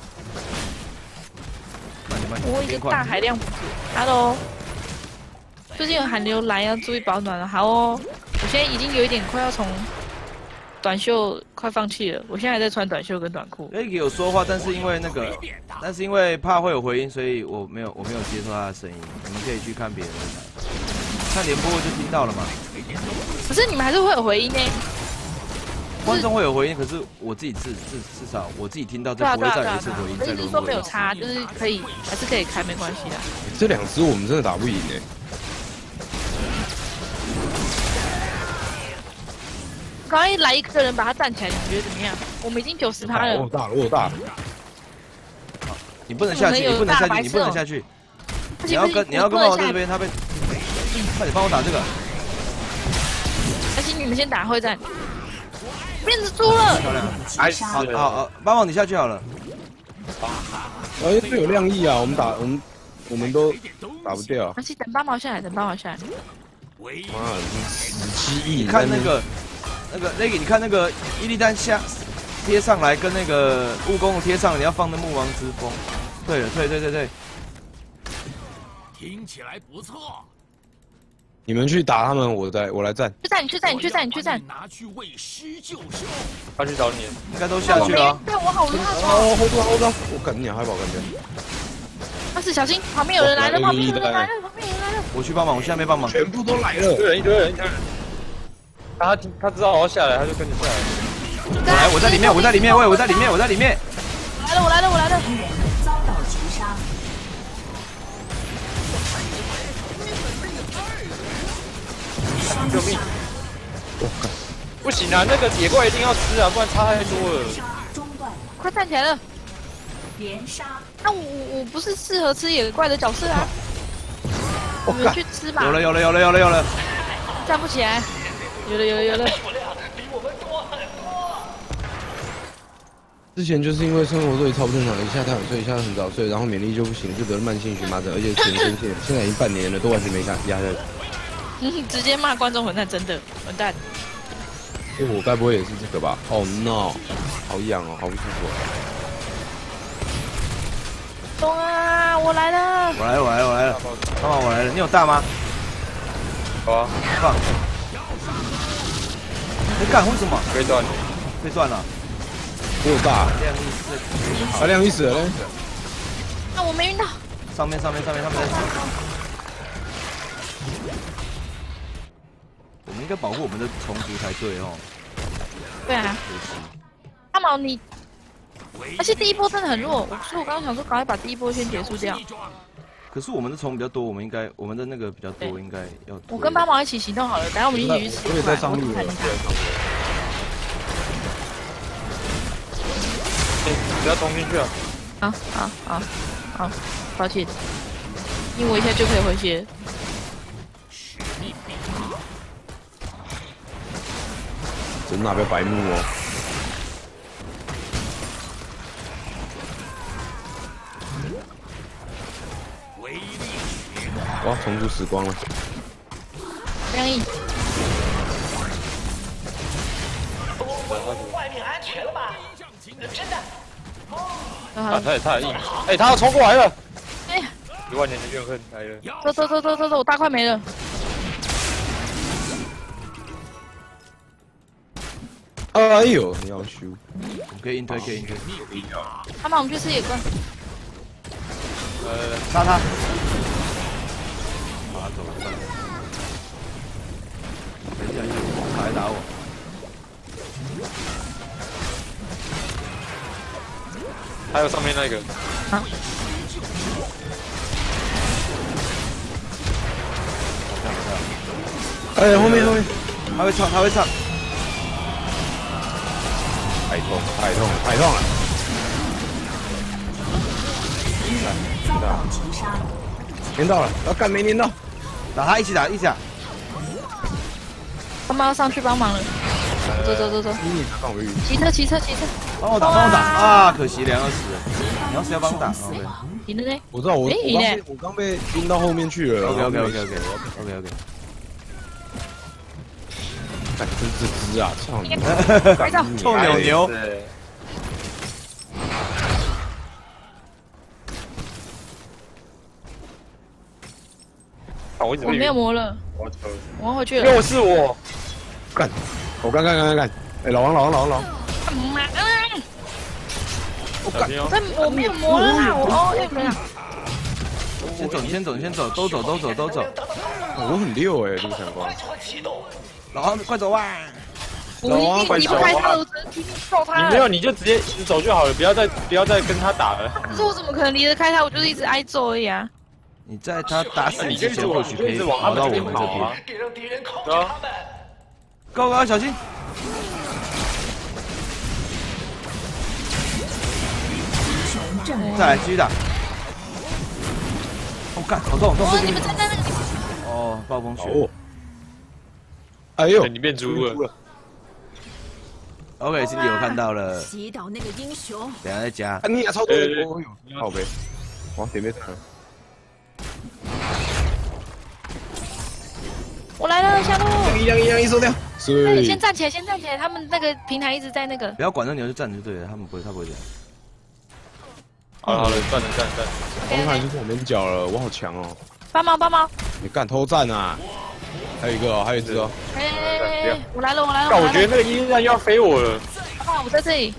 我已经大海量补血。Hello。最近有寒流来，要注意保暖了。好哦，我现在已经有一点快要从短袖快放弃了。我现在还在穿短袖跟短裤。 Ricky 有说话，但是因为那个，但是因为怕会有回音，所以我没有我没有接受他的声音。你们可以去看别人的台，看联播就听到了嘛。 可是你们还是会有回音呢。 观众会有回音，可是我自己至至至少我自己听到，这不会再有一次回音。 但是说没有差，就是可以还是可以开，没关系的。 这两只我们真的打不赢哎。 刚刚一来一个人把他站起来，你觉得怎么样？我们已经九十趴了。 我大了，我大了。 你不能下去，你不能下去，你不能下去。你要跟你要跟到我这边，他被。快点帮我打这个。 而且你们先打会战。面子猪了。 漂亮。哎，好好好，帮忙你下去好了。 哎，这有亮翼啊！我们打我们我们都打不掉。 而且等八毛下来，等八毛下来。 妈的，十七亿！ 你看那个。那个那个，你看那个伊利丹下贴上来，跟那个蜈蚣贴上，你要放那木王之风。对了，对对对对。 听起来不错。 你们去打他们，我在我来站。 去站，你去站，你去站，你去站。 拿去喂狮救兽。 他去找你， 应该都下去了。 对，我好烂哦！hold 住，hold住！我赶你害怕，我感觉。 阿四小心，旁边有人来了，旁边有人来了，旁边有人来了。 我去帮忙，我下面帮忙。 全部都来了， 一堆人，一堆人，一堆人。他他知道我要下来，他就跟着下来。 我来，我在里面，我在里面，喂，我在里面，我在里面。 来了，我来了，我来了。 遭到击杀。 救命！不行啊，那个野怪一定要吃啊，不然差太多了。 快站起来了！ 连杀。 那我我我不是适合吃野怪的角色啊。我们去吃吧。 有了，有了，有了，有了，有了。 站不起来。有了有了有了！ 之前就是因为生活作息超不正常，一下太晚睡，一下很早睡，然后免疫力就不行，就得了慢性荨麻疹，而且全身线，现在已经半年了，都完全没压压下去。 嗯，直接骂观众混蛋，真的完蛋。 哎，我该不会也是这个吧 ？Oh no， 好痒哦，好不舒服。 东啊，我来了！ 我来了，我来了，我来了，帮忙我来了，你有大吗？ 好啊， 放。你干为什么？ 被断了， 被断了。 我有大。 亮一死， 啊，亮一死了嘞。 啊，我没晕到。 上面，上面，上面，他们在死。我们应该保护我们的虫族才对哦。 对啊，阿毛你，而且第一波真的很弱，所以我刚刚想说赶快把第一波先结束掉。 可是我们的虫比较多，我们应该我们的那个比较多，应该要。 我跟八毛一起行动好了，等下我们一起去吃饭。 我也在上路了。 不要冲进去啊！ 好好好好，抱歉，因为我一下就可以回血。 真哪边白目哦？哇，重组死光了。 亮翼。 外面安全了吧？真的。 啊，他也他也硬，哎，他要冲过来了！ 哎， 一万年的怨恨来了。 走走走走走走，我大快没了。 哎呦，你要修！ 我们可以硬推，可以硬推。 他们我们去吃野怪。 呃，杀他！把他走了，算了。等一下，他来打我。 还有上面那个。 啊。 哎，后面后面， 他会唱，他会唱。 太痛，太痛，太痛了！ 遭到击杀。 连到了，要干没连到， 打他一起打，一起打。 他们要上去帮忙了。走走走走。 你他干我晕。 骑车骑车骑车。 帮我打，帮我打啊！可惜两要死了，你要死要帮我打。OK。 赢了呢？ 我知道我我刚被我刚被晕到后面去了。 OK OK OK OK OK OK。 干真这只啊！操你！ 臭牛牛！ 我我没有魔了，我要回去了。 又是我！ 干！我干干干干干！哎，老王老王老王老王！ 我干！我没有魔了啦！我哦，哎，等一下。 先走，你先走，你先走，都走都走都走。 我很溜哎，这个闪光。 老王，快走啊！ 老王，快走啊！ 你没有，你就直接直走就好了，不要再不要再跟他打了。 可是我怎么可能离得开他？我就是一直挨揍而已啊！ 你在他打死你之前，或许可以跑到我们这边。 对啊， 高高小心！再来继续打！我干，好痛，好痛！ 你们站在那个地方。 哦，暴风雪。 哎呦， 你变猪了。 OK， 兄弟，我看到了。 击倒那个英雄。 等下再加。 你也超多！哦呦，好呗。哇，点没死。 我来了，下路。 一样一样一收掉。 那你先站起来，先站起来。他们那个平台一直在那个。 不要管那牛，就站着就对了。他们不会，他不会这样。 好了好了，站着站着站着。 红海就在我边角了，我好强哦。 帮忙帮忙！ 你干偷战啊！还有一个哦，还有一只哦。 哎，我来了我来了。 但我觉得那个鹰人要飞我了。 啊，我在这里。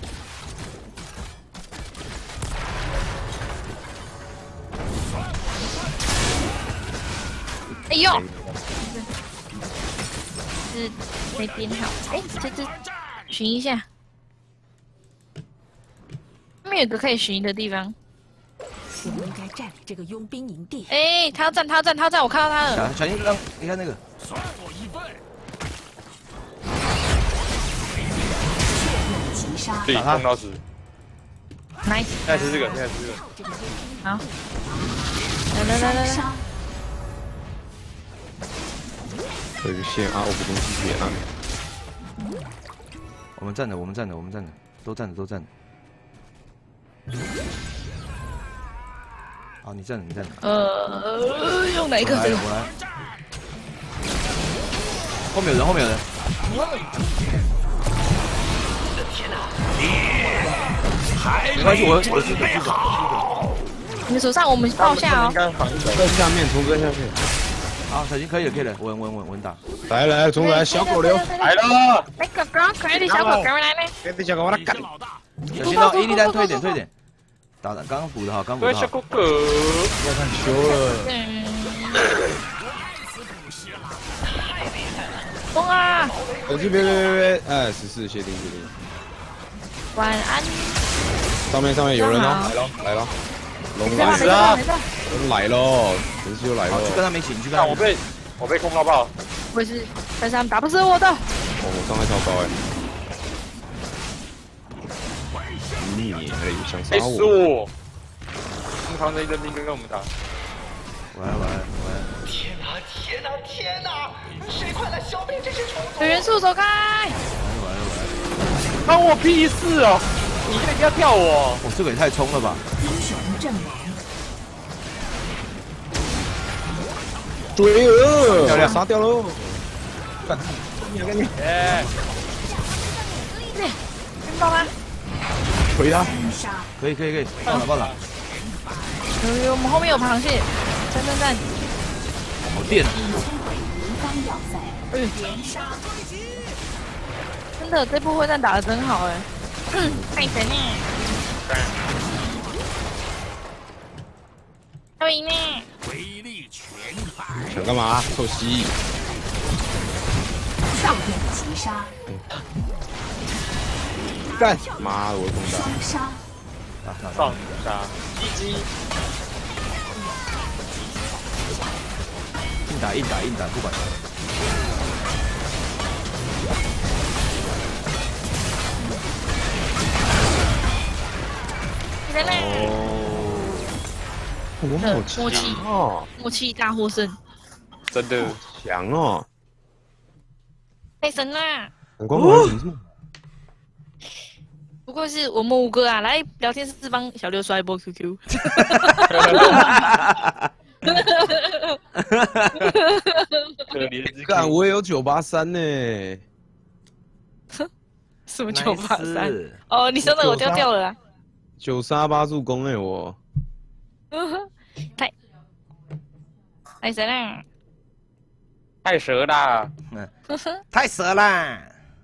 哎呦！是没编好。哎，这只寻一下。那边有个可以寻的地方。 我们应该占领这个佣兵营地。 哎，他要站，他要站，他要站，我看到他了。 小心让，你看那个。 算我一份。 击杀。 对，碰到死。 Nice。 现在是这个，现在是这个。 好。来来来来来。 有一个线啊，我不东西点啊。 我们站着，我们站着，我们站着，都站着，都站着。好，你站着，你站着。 呃，用哪一个？ 我来，我来。后面有人，后面有人。没关系，我我是我是你们手上我们报下哦。 在下面，虫子在下面。 好，小心可以了，可以了，稳稳稳稳打。 来来，虫子来，小狗流来了。 那个狗，可爱的小狗狗来了。 可爱的小狗，我来干。 小心哦，伊利丹退一点，退一点。打的刚刚补的好，刚补的好。 小狗狗， 要看球了。 风啊！ 手机别别别别，哎，十四谢定谢定。 晚安。 上面上面有人哦，来了来了，龙来了啊！ 龙来喽，神师又来了。 去跟他们一起，你去跟他们。 我被我被控到爆。 我也是，但是他们打不死我的。 哦，我伤害超高哎。你哎，想杀我？ 正常的一个兵跟我们打。 完了完了完了！ 天哪天哪天哪！谁快来消灭这些虫子？ 水元素走开！ 完了完了完了！ 关我屁事哦！你这个要跳我！ 我这个也太冲了吧！ 英雄阵亡。 追了， 漂亮， 杀掉喽！干，赶紧！ 耶！ 对，晕爆吗？ 回他！ 可以可以可以，爆了爆了！ 有有，我们后面有螃蟹，站站站！ 好电啊！ 嗯，真的，这波会战打得真好哎，嗯，太神了！要赢呢！ 威力全开！ 想干嘛？臭蜥！ 上面的击杀。 干！妈的，我中弹！ 双杀。 上杀！鸡鸡！ 硬打硬打硬打，不管。 哦，我好默契哦， 默契大获胜， 真的强哦！ 太神啦！ 难怪我怎么这么…… 不过是我们五个啊，来聊天室帮小六刷一波 Q Q。 可怜之干，我也有九八三呢。 什么九八三？哦，你真的我掉掉了啊！ 九杀八助攻哎，我。 太太神了！ 太蛇啦！ 太蛇啦！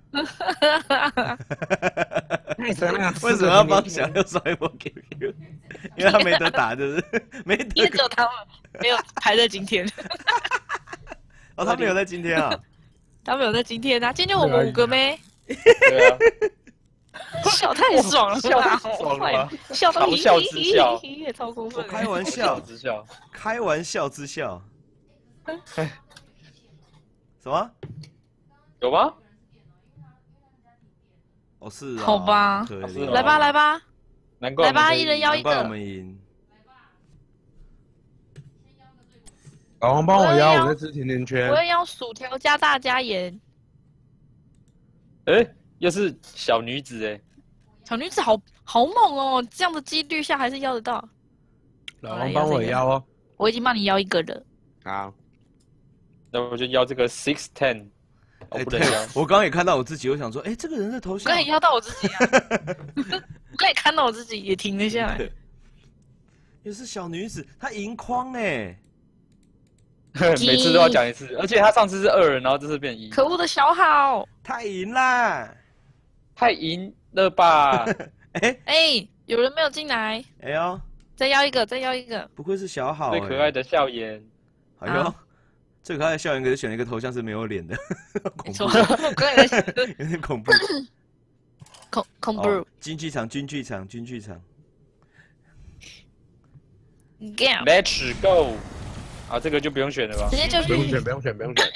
太神了！ 为什么要帮小六刷一波 Q Q？ 因为他没得打，是不是？没得。 因为只有他们没有排在今天。 哦，他们有在今天啊？ 他们有在今天啊？今天我们五个咩？ 对啊。 笑太爽了， 笑太爽了， 笑到嘲笑之笑， 也超过分。 开玩笑之笑， 开玩笑之笑。什么？ 有吗？ 哦，是啊。 好吧，来吧来吧， 难怪来吧，一人要一个。 我们赢。 老王帮我邀，我在吃甜甜圈。 我要要薯条加大加盐。 哎。又是小女子哎， 小女子好好猛哦！这样的几率下还是要得到。 老王帮我邀哦， 我已经帮你邀一个了。 好， 那我就邀这个 six ten。 哎，对，我刚刚也看到我自己，我想说，哎，这个人的头像。 我刚才邀到我自己啊！我刚才看到我自己也停了下来。 也是小女子，她银框哎。 每次都要讲一次，而且她上次是二，然后这次变一。 可恶的小好， 太赢啦！ 太赢了吧？ 哎哎，有人没有进来？ 哎呦， 再要一个，再要一个。 不愧是小好， 最可爱的笑颜。 哎呦，最可爱的笑颜，可是选了一个头像是没有脸的， 没错， 有点恐怖。 恐恐怖。 军剧场，军剧场，军剧场。 Let's go。啊，这个就不用选了吧？ 直接就不用选，不用选，不用选。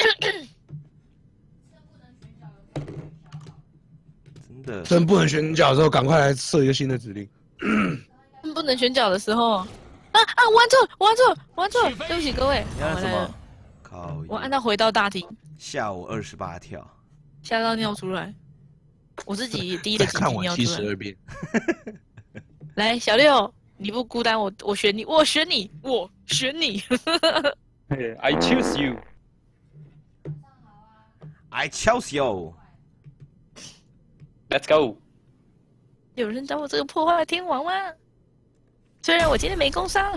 真的， 真不能选角的时候，赶快来设一个新的指令。 不能选角的时候，啊啊！我按错，我按错，我按错，对不起各位。 你按什么？靠！ 我按到回到大厅。 下午二十八跳。 吓到尿出来。我自己滴了几滴尿出来。 七十二遍。 来，小六。你不孤单，我我选你，我选你，我选你。 I choose you. I choose you. Let's go. 有人找我这个破坏天王吗？虽然我今天没工伤。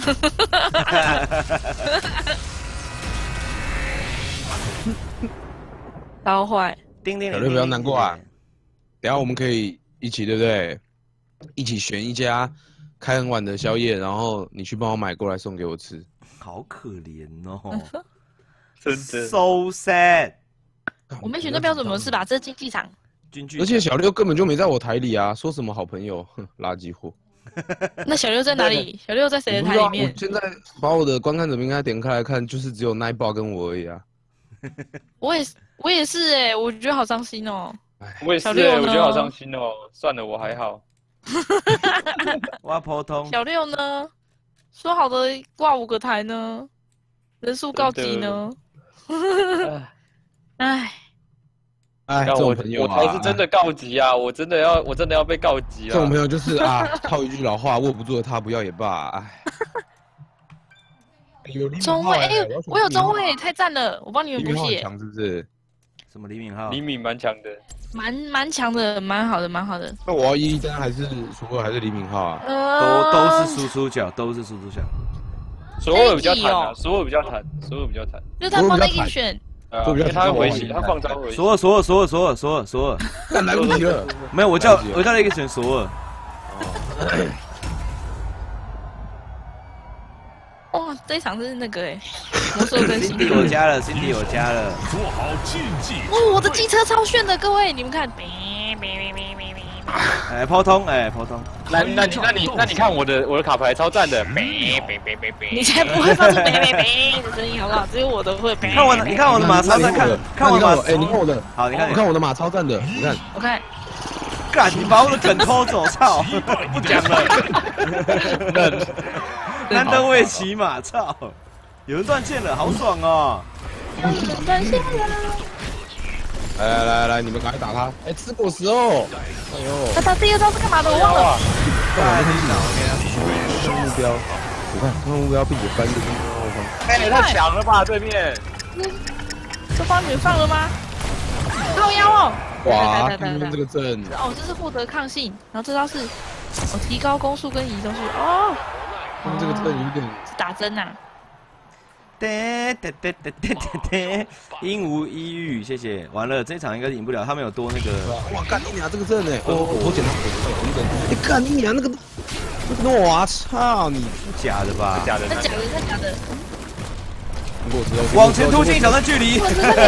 超坏。 叮叮， 小六不要难过啊。等下我们可以一起，对不对？一起选一家。开很晚的宵夜，然后你去帮我买过来送给我吃， 好可怜哦， 真的 ，so sad。 我没选对标准模式吧？这是竞技场。 军剧。 而且小六根本就没在我台里啊，说什么好朋友，哼，垃圾货。 那小六在哪里？小六在谁的台里面？ 我现在把我的观看者名单点开来看，就是只有 Nightball 跟我而已啊。 我也是，我也是哎、欸，我觉得好伤心哦。 我也是、欸，我觉得好伤心哦。算了，我还好。 挖普通。 小六呢？说好的挂五个台呢？人数告急呢？唉。 哎，这种朋友啊，我才是真的告急啊！我真的要，我真的要被告急啊！ 这种朋友就是啊，套一句老话，握不住的他不要也罢。哎，有中卫，哎，我有中卫，太赞了！我帮你们补血。 强是不是？ 什么李敏镐？ 李敏蛮强的， 蛮蛮强的，蛮好的，蛮好的。 那我要一单还是索尔还是李敏镐啊？ 都都是输出角，都是输出角。 索尔比较弹啊，索尔比较弹，索尔比较弹。 就他帮那个选。 呃，因为他会回血，他放招回血。 索尔，索尔，索尔，索尔，索尔，索尔， 干来不及了。 没有，我叫我叫了一个选索尔。 哇，这一场是那个哎，魔兽跟辛迪我加了，辛迪我加了。 做好竞技。 哦，我的机车超炫的，各位，你们看。 哎，抛通，哎，抛通。 那那你那你那你看我的我的卡牌超赞的， 你才不会发出呗呗呗的声音好不好？只有我的会。 看我的，你看我的马超赞，看看我的马， 哎，你看我的， 好，你看， 你看我的马超赞的，你看， 我看。 干，你把我的梗偷走，操！不讲了。难得我也骑马，操！有人断线了，好爽哦！ 有人断线了。 来来来来，你们赶快打他！哎，吃果实哦！哎呦， 他他第二招是干嘛的？我忘了。 干嘛？看目标，你看看目标，并且翻一个中间后方。 哎，太强了吧，对面！ 这帮你们放了吗？靠腰哦！ 哇，看这个阵。 哦，这是获得抗性，然后这招是哦提高攻速跟移动速度哦。 看这个阵有点打针呐。 对对对对对对，鹦鹉一遇，谢谢。完了，这场应该赢不了，他们有多那个。 哇，干你娘这个阵呢！我我捡到我的，你干你娘那个那个我操你！ 假的吧？ 假的， 那假的，那假的。 往前突进，小段距离。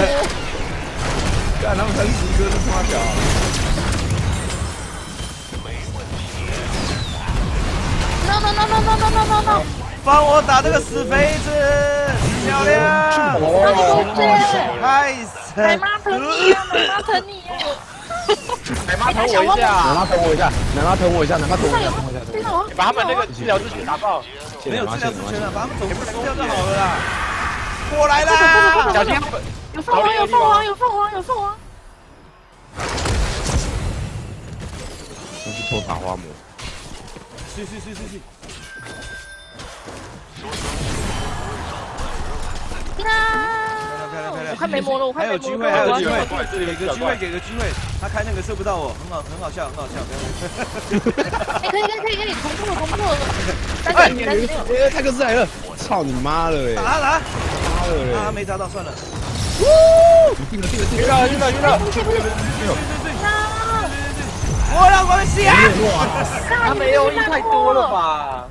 干他们三十一个是花小。 No no no no no no no no no！ 帮我打这个死肥子，漂亮！太神！ 奶妈疼你啊，奶妈疼你啊！ 奶妈疼我一下， 奶妈疼我一下，奶妈疼我一下，奶妈疼我一下，疼我一下， 你把他们那个治疗之血打爆， 没有治疗之血了，把他们总部吃掉就好了啦。我来啦！ 小心！ 有凤凰，有凤凰，有凤凰，有凤凰。 我去偷打花魔。 去去去去去！ 啊！ 漂亮漂亮！ 我快没魔了，我快还有机会，还有机会，给个机会，给个机会。他开那个射不到我，很好，很好笑，很好笑。 哎，可以可以可以可以，同步了同步了。 哎，哎，泰克斯来了！操你妈了哎！ 打他打他！ 妈了嘞！ 啊，没砸到，算了。 呜！你定了定了定了，晕了晕了！ 不行不行不行！ 我让我们下！ 他没有赢太多了吧？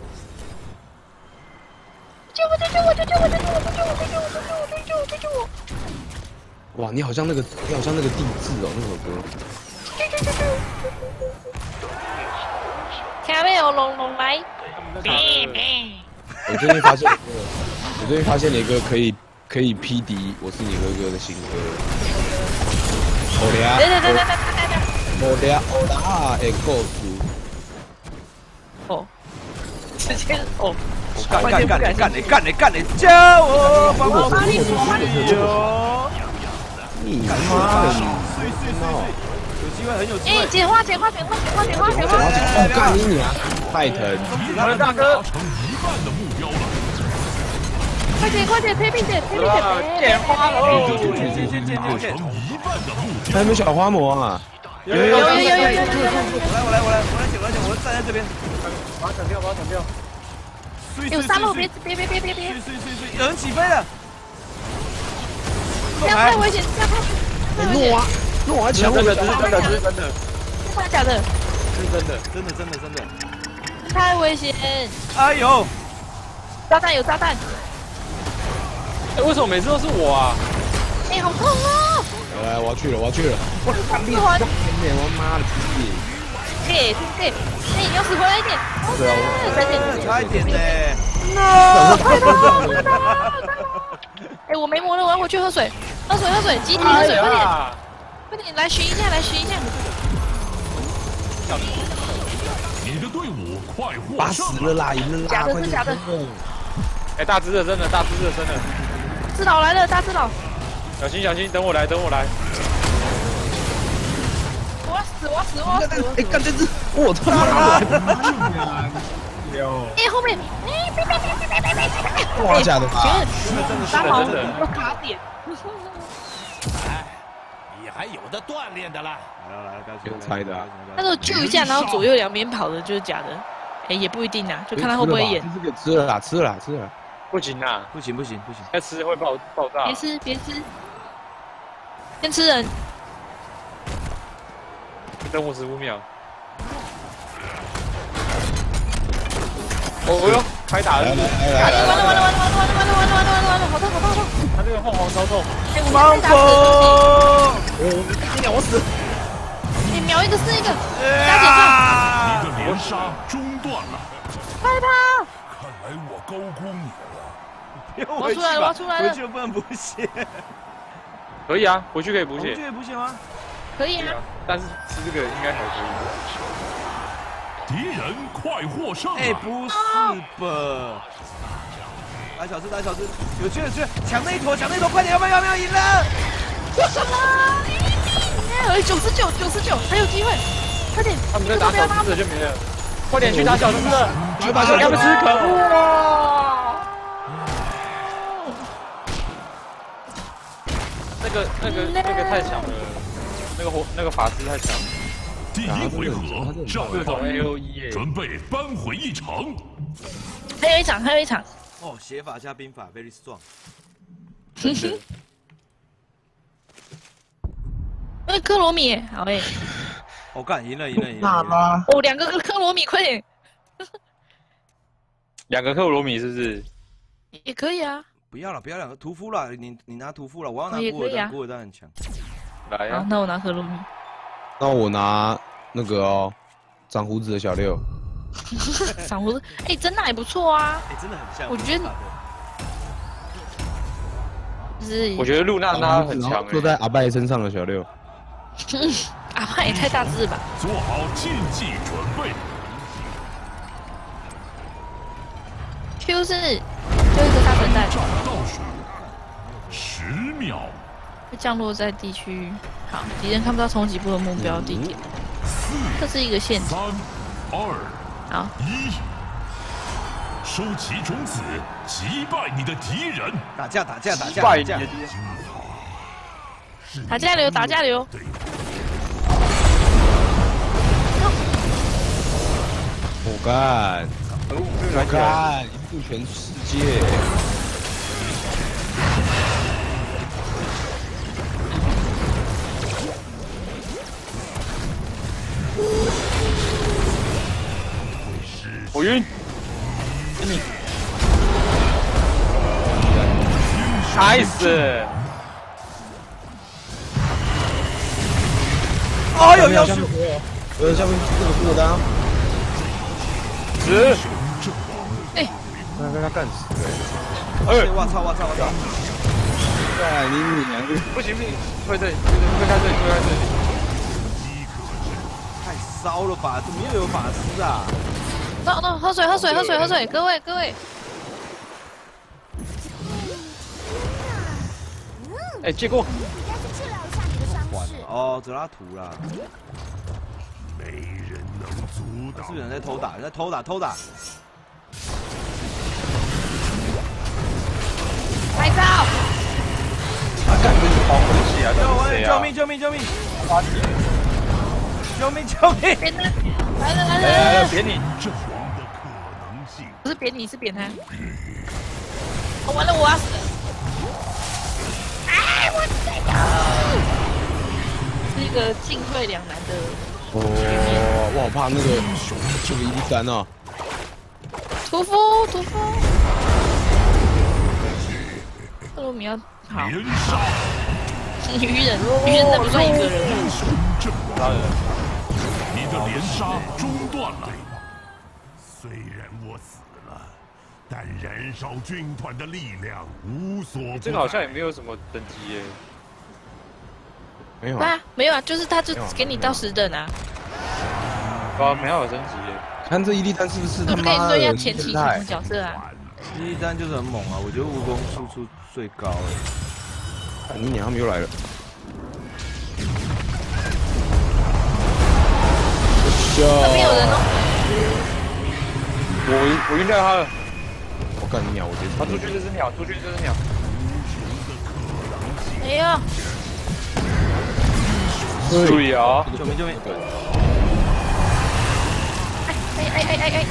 救我！救我！救我！救我！救我！救我！救我！救我！救我！救我！救我！哇，你好像那个，你好像那个地质哦，那首歌。 卡梅尔龙龙来！ 我最近发现，我最近发现了一个可以可以匹敌《我是你哥哥》的新歌。欧俩， 对对对对对对对。 欧俩欧俩的故事。 哦，直接哦。 干干干干你干你干你教我，帮我帮你帮你哟！ 你妈的！ 碎碎碎碎，有机会很有机会。 哎，简化简化简化简化简化简化！ 我干你娘！太疼！ 他的大哥成一半的目标了。 快点快点，推并点推并点！ 简化喽！ 还有没有小花魔啊？ 有有有有有有有！我来我来我来我来捡我来捡，我站在这边。 把它抢掉，把它抢掉。 有沙漏，别别别别别别！ 有人起飞了！ 这样太危险，这样太…… 诺啊诺啊！抢我！ 真的，这是真的，这是真的， 真的假的？ 是真的，真的真的真的。 太危险！ 哎呦！ 炸弹有炸弹！ 哎，为什么每次都是我啊？ 哎，好痛啊！ 来，我要去了，我要去了。我干你！我妈的逼！ 对对，哎，你要死回来一点。 对啊，我再见， 差一点呢。 no！ 快点，快点！哎，我没魔了，我要回去喝水，喝水，喝水，集体喝水，快点，快点，来寻一下，来寻一下。 你的队伍快获胜！ 把死了啦，赢了啦！ 假的是假的。 哎，大只的真的，大只的真的。 智老来了，大智老。 小心小心，等我来，等我来。 我要死，我要死，我要死！ 哎，干这只，我他妈的！ 哎，后面，哎，别别别别别别别别！ 哇，假的吧？ 三毛要卡点。 哎，你还有的锻炼的啦。 来了来了， 用猜的啊。 他说救一下，然后左右两边跑的就是假的。哎，也不一定啊，就看他会不会演。 这个吃了啦，吃了啦，吃了。 不行啊， 不行不行不行， 再吃会爆爆炸。 别吃别吃，先吃人。 等我十五秒。哦哟，开打了！完了完了完了完了完了完了完了完了完了完了完了，好痛好痛好痛！ 他这个凤凰超痛。 哎，我们打死我你秒我死！ 你秒一个是一个，加减上。 你的连杀中断了。 快跑！ 看来我高估你了。 我出来了，我出来了。 回去不能补血。 可以啊，回去可以补血。 回去补血吗？ 可以啊， 但是吃这个应该还可以。 敌人快获胜！ 哎，不是吧？打小只，打小只，有趣有趣，抢那一坨，抢那一坨，快点，要不要要不要赢了？ 我什么？哎，九十九，九十九，还有机会，快点！ 他们在打小只的就没了，快点去打小只的，去打小只，要不吃可恶啊！那个那个那个太强了，那个火那个法师太强了。 第一回合战败， A O E 准备扳回一城。 还有一场，还有一场。 哦，写法加兵法 ，very strong。 那克罗米，好诶。 我干，赢了，赢了，赢了！ 哦，两个克罗米，快点。 两个克罗米是不是？ 也可以啊。 不要了，不要两个屠夫了，你你拿屠夫了，我要拿古尔丹，古尔丹很强。 来呀， 那我拿克罗米。 那我拿那个哦，长胡子的小六。 长胡子，哎，真的还不错啊。 哎，真的很像。 我觉得，就是我觉得露娜她很强， 坐在阿拜身上的小六。 阿拜也太大只吧。 做好竞技准备。 Q 是就一个大笨蛋。 倒数十秒。 会降落在地区。好，敌人看不到冲击部的目标地点。这是一个陷阱。 三、二、 好， 一，收集种子，击败你的敌人。 打架，打架，打架， 打架。 打架流，打架流。 我干，我干，一步全世界。 我晕，你，开始。 哎呦，要死！ 呃，下面这个古尔丹。 死！ 哎， 让让他干死！ 哎，我操，我操，我操！ 哎，你你娘的！ 不行不行，退这里，退开这里，退开这里。 太骚了吧？怎么又有法师啊？ 走走，喝水喝水喝水喝水，各位各位。 哎，借过。 哦，泽拉图啦。 没人能阻挡。 是不是有人在偷打？在偷打偷打。 拍照。 他干这是好东西啊！ 救命救命救命！救命救命！ 扁他！来了来了来了！扁你！ 阵亡的可能性。 不是扁你，是扁他。哦，完了，我要死了！哎，我这个是一个进退两难的。 哦，我好怕那个这个一三哦。 屠夫屠夫。克罗米要跑。 连杀。 愚人，愚人那不算一个人吗？ 杀人！你的连杀中断了。虽然我死了，但燃烧军团的力量无所不在。 这个好像也没有什么等级耶。 没有啊，没有啊，就是他就给你到十等啊。 啊，没有升级耶。 看这伊利丹是不是他可以说妈的要前期什么角色啊？ 伊利丹就是很猛啊，我觉得蜈蚣输出最高哎。 你娘，他们又来了。 那边有人哦。 我我晕掉他了。 我干你鸟，我直接他出去这只鸟，出去这只鸟。 哎呀！ 注意啊！ 救命救命！ 哎哎哎哎哎！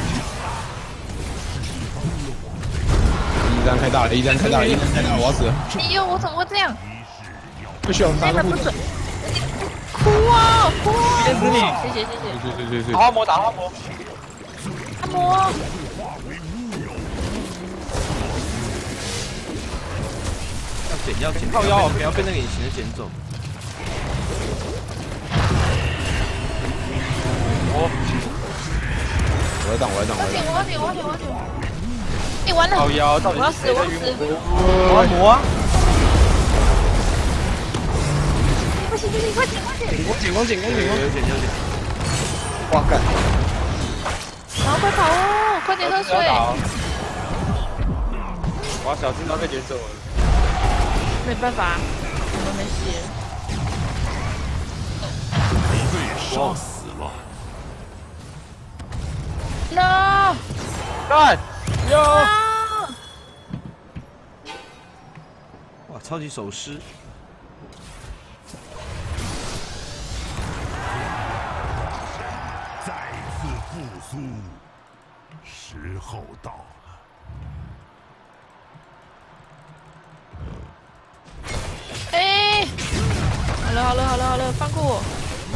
一单开大了，一单开大了，一单开大了，我要死了！ 哎呦，我怎么会这样？ 不需要杀个护盾。 哭啊哭啊！ 电死你！ 谢谢谢谢。 对对对对。 打花魔，打花魔。 阿魔。 要捡要捡，靠腰，不要被那个隐形的捡走。 我我要挡，我要挡，我要挡！ 我要点，我要点，我要点！哎，完了！ 靠腰，到底我要死，我要死！ 我要磨啊！ 不行不行，快点快点！ 光捡光捡光捡光捡捡捡！ 哇干！ 然后快跑哦，快点喝水！ 哇，小智都被捡走了。 没办法，我都没血。 你被杀死了。 No！ 干！哟！ 哇，超级手尸！ 再次复苏，时候到了。 哎，好了好了好了好了，放过我！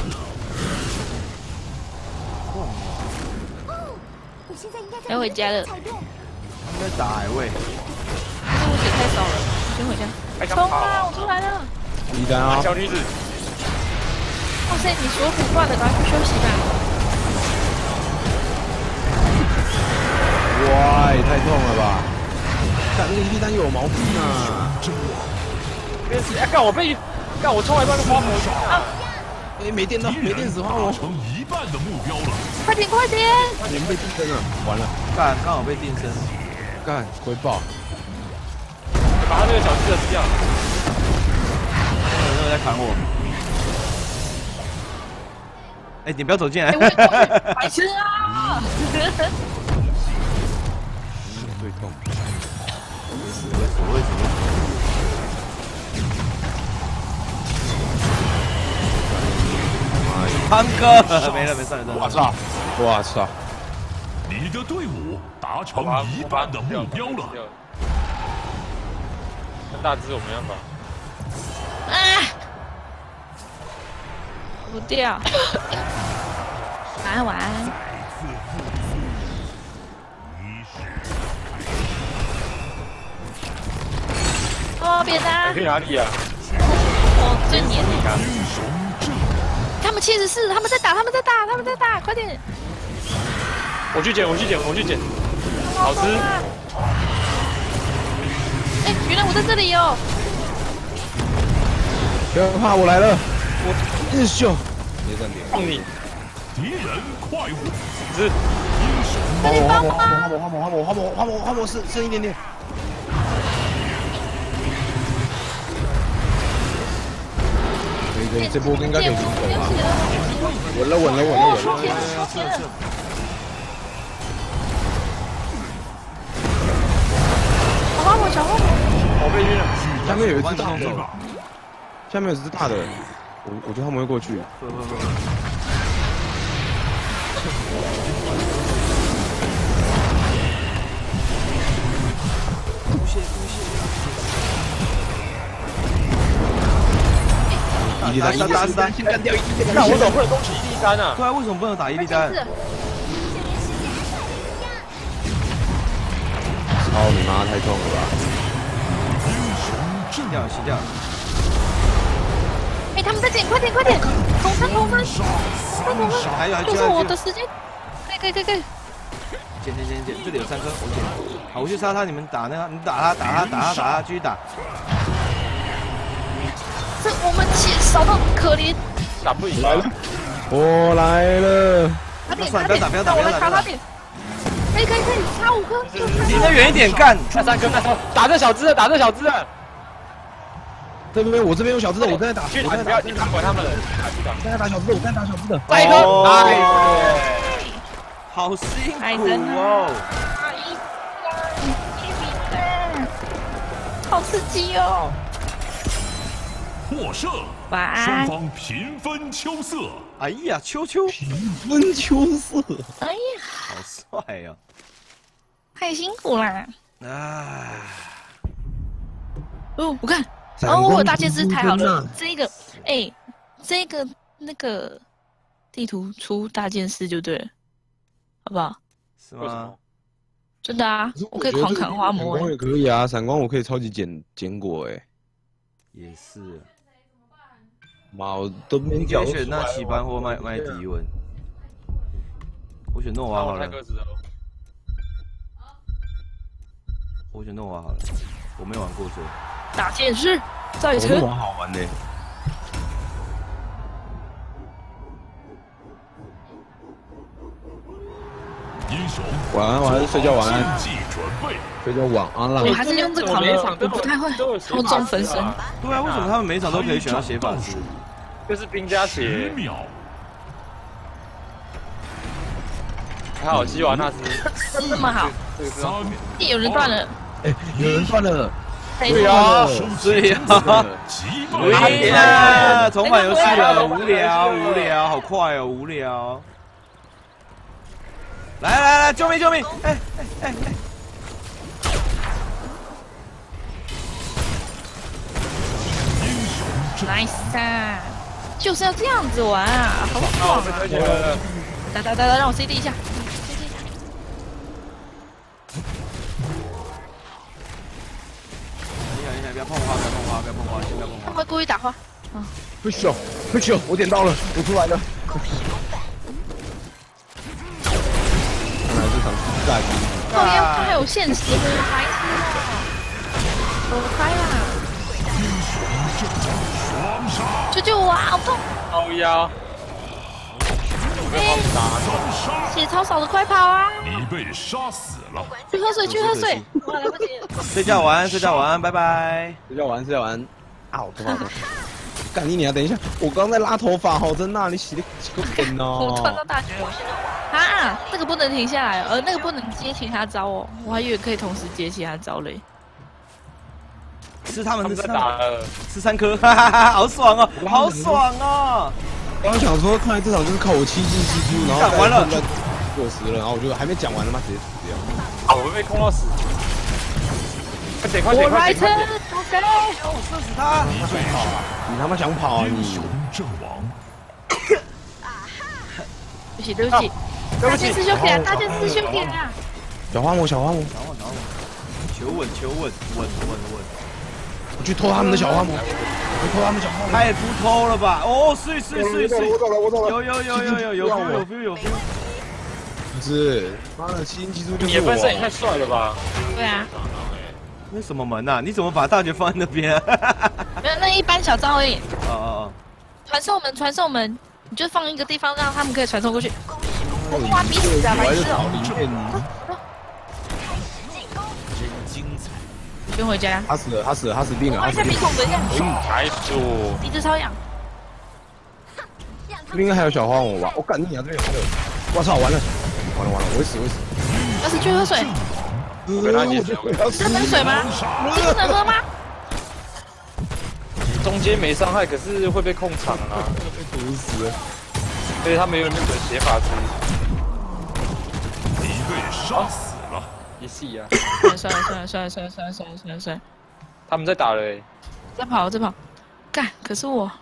要回家了。 应该打海位。 可是我血太少了，先回家。冲啊！我出来了。 一单啊！ 小女子。 哇塞，你锁骨挂的，赶快去休息吧。 哇，也太痛了吧！干那个伊利丹有毛病啊！ 别死！哎，干我被，干我冲来半个花魔啊！ 哎，没电到，没电死花魔。 成一半的目标了。 快点快点！ 你们被定身了，完了！ 干，刚好被定身。 干，回爆！ 把他那个小智的吃掉。 有人在砍我。哎，你不要走进来！ 白痴啊！ 最痛。 我为什么？汤哥，没了没事了， 我操！我操！ 你的队伍达成一半的目标了。 那大只我没办法。 啊！不掉。晚安晚安。哦，别打！ 去哪里啊？ 哦，最黏你。他们七十四，他们在打，他们在打，他们在打，快点！ 我去捡，我去捡，我去捡。好吃。 哎，原来我在这里哦！ 不要怕，我来了！我日秀，别站点， 放你！ 敌人快舞， 是英雄。 快点帮忙！ 花魔花魔花魔花魔花魔花魔剩剩一点点。可以可以，这波应该可以赢球吧？稳了稳了稳了稳了！ 小花魔小花魔！ 我被晕了。 下面有一只大的，下面有一只大的，我我觉得他们会过去。 不不不。 伊利丹，伊利丹，先干掉伊利丹！ 那我怎么不能攻击伊利丹啊？ 对啊，为什么不能打伊利丹？ 操你妈，太痛了吧！ 掉了，吸掉了。 哎，他们在捡，快点快点，同分同分，同分， 还有还有， 就是我的时间，可以可以可以可以。 捡捡捡捡，这里有三颗，我捡。好，我去杀他，你们打那个，你打他打他打他打他，继续打。 这我们血少到可怜。 打不赢来了， 我来了。 那算了，不要打不要打不要打。 可以可以可以，差五颗。 离得远一点，干。 那三颗那三颗，打这小只的，打这小只的。 这边我这边有小只的，我正在打。 去打，不要你打管他们了。 我正在打小只的，我正在打小只的。 再一颗，哎， 好辛苦哦。 好刺激哦！ 获胜， 晚安。 双方平分秋色。 哎呀，秋秋平分秋色。 哎呀， 好帅哦！ 太辛苦啦！ 啊！ 哦，我看，哦，我有大剑师，太好了。这个，哎，这个那个地图出大剑师就对了，好不好？ 是吗？ 真的啊，我可以狂砍花魔。 闪光也可以啊，闪光我可以超级捡捡果哎。 也是。 妈，我都没你可以选那奇班或麦麦迪文。我选诺瓦好了。我选诺瓦好了，我没玩过这。 大剑士在车。 诺瓦好玩呢。 英雄晚安晚安，睡觉晚安。睡觉晚安啦。 我还是用这个好了，我不太会，好中分身。 对啊，为什么他们每一场都可以选到血法师？ 就是兵加血。还好基瓦纳斯这么好。有人断了。 哎，有人断了。 对啊，对啊。对呀，重返游戏了，无聊无聊，好快哦，无聊。来来来，救命救命！哎哎哎哎！ nice 啊，就是要这样子玩啊，好爽啊！打打打打，让我 C D 一下 ，C D 一下。 你想你想，不要碰花，不要碰花，不要碰花，先不要碰花。 他会故意打花。啊。 不秀，不秀，我点到了，我出来了。看来这场是战役。 讨厌，他还有限时，白痴啊！走开啦！ 救救我啊！好痛！ 高腰， 哎，血超少的，快跑啊！ 你被杀死了。 去喝水，去喝水！我来不及了。 睡觉晚安，睡觉晚安，拜拜。 睡觉晚安，睡觉晚安。啊，我头发痛。干你娘！等一下，我刚在拉头发，好在那里洗的洗个粉哦。 我穿到大学了。啊，那个不能停下来，呃，那个不能接其他招哦。我还以为可以同时接其他招嘞。 吃他们的在打了， 吃三颗，哈哈哈，好爽哦，好爽哦！ 刚刚想说，看来这场就是靠我七进七出，然后完了过时了，然后我就还没讲完了吗？直接死掉。 啊，我被控到死！快点快点快点！ 我给， 我射死他！ 你想跑啊？你他妈想跑啊你！ 阵亡。 对不起对不起，大剑师兄弟啊，大剑师兄弟啊！ 小花魔，小花魔， 小花魔，求稳求稳，稳稳稳！ 我去偷他们的小花魔，我偷他们小花魔， 太不偷了吧？哦，是是是是， 我走了我走了， 有有有有有有 feel 有 feel 有 feel。 不是，妈的七进七出就是我。 你分身也太帅了吧？ 对啊。 那什么门呐？你怎么把大绝放在那边？ 没有，那一般小招而已。 哦哦哦。 传送门，传送门，你就放一个地方，让他们可以传送过去。我花逼死啊，白痴哦！ 不用回家。 他死了，他死了，他死定了。 我一下鼻孔，等一下。 开锁。 鼻子超痒。 这边应该还有小花魔吧？我干你娘！这边有这个。我操！完了，完了完了！我会死，我会死。 要是去喝水。 我给他解决。 这能水吗？这不能喝吗？ 中间没伤害，可是会被控场啊。 被毒死了。 所以他没有那个写法子。 你被杀死了。 一系啊！ 算了算了算了算了算了算了算了算了， 他们在打了哎， 在跑在跑，干！可是我，